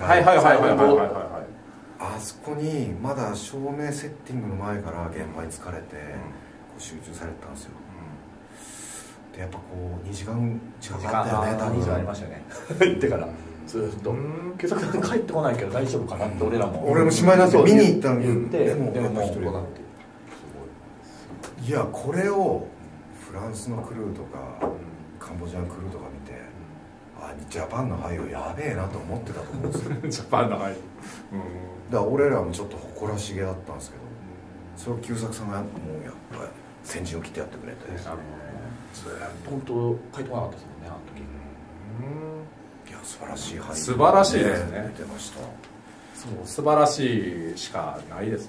あそこにまだ照明セッティングの前から現場に疲れてこう集中されてたんですよ。 でやっぱこう2時間近かったよね。 2時間ありましたね行ってからずっと警察さん帰ってこないけど大丈夫かなって俺もしまいなんて見に行ったのに言ってでももう一人だいやこれをフランスのクルーとかカンボジアのクルーとか見てジャパンの俳優やべえなと思ってたと思うんですよジャパンの俳優、 だから俺らもちょっと誇らしげだったんですけど、それを久作さんがもうやっぱり先陣を切ってやってくれて、 本当帰ってこなかったですもんねあの時。 いや素晴らしい俳優、 素晴らしいですね。 出ました。 そう素晴らしいしかないです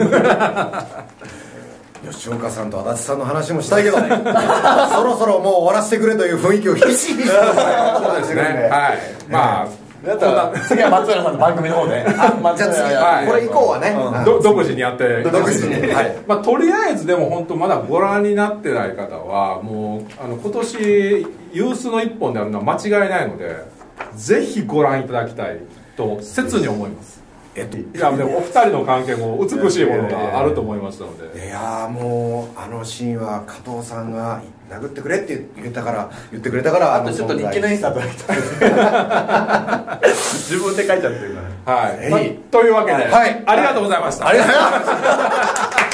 吉岡さんと足立さんの話もしたいけどそろそろもう終わらせてくれという雰囲気をひしひしとそうですね。はい。まあだったら次は松浦さんの番組の方でじゃあ次これ以降はね独自にやって独自にまあとりあえずでも本当まだご覧になってない方はもう今年ユースの一本であるのは間違いないのでぜひご覧いただきたいと切に思います。いやでもお二人の関係も美しいものがあると思いましたので、 いやもうあのシーンは加藤さんが殴ってくれって言ってくれたからあとちょっと日記のインスタートが来た自分で書いちゃってるからはい、というわけで、ありがとうございました。 ありがとうございました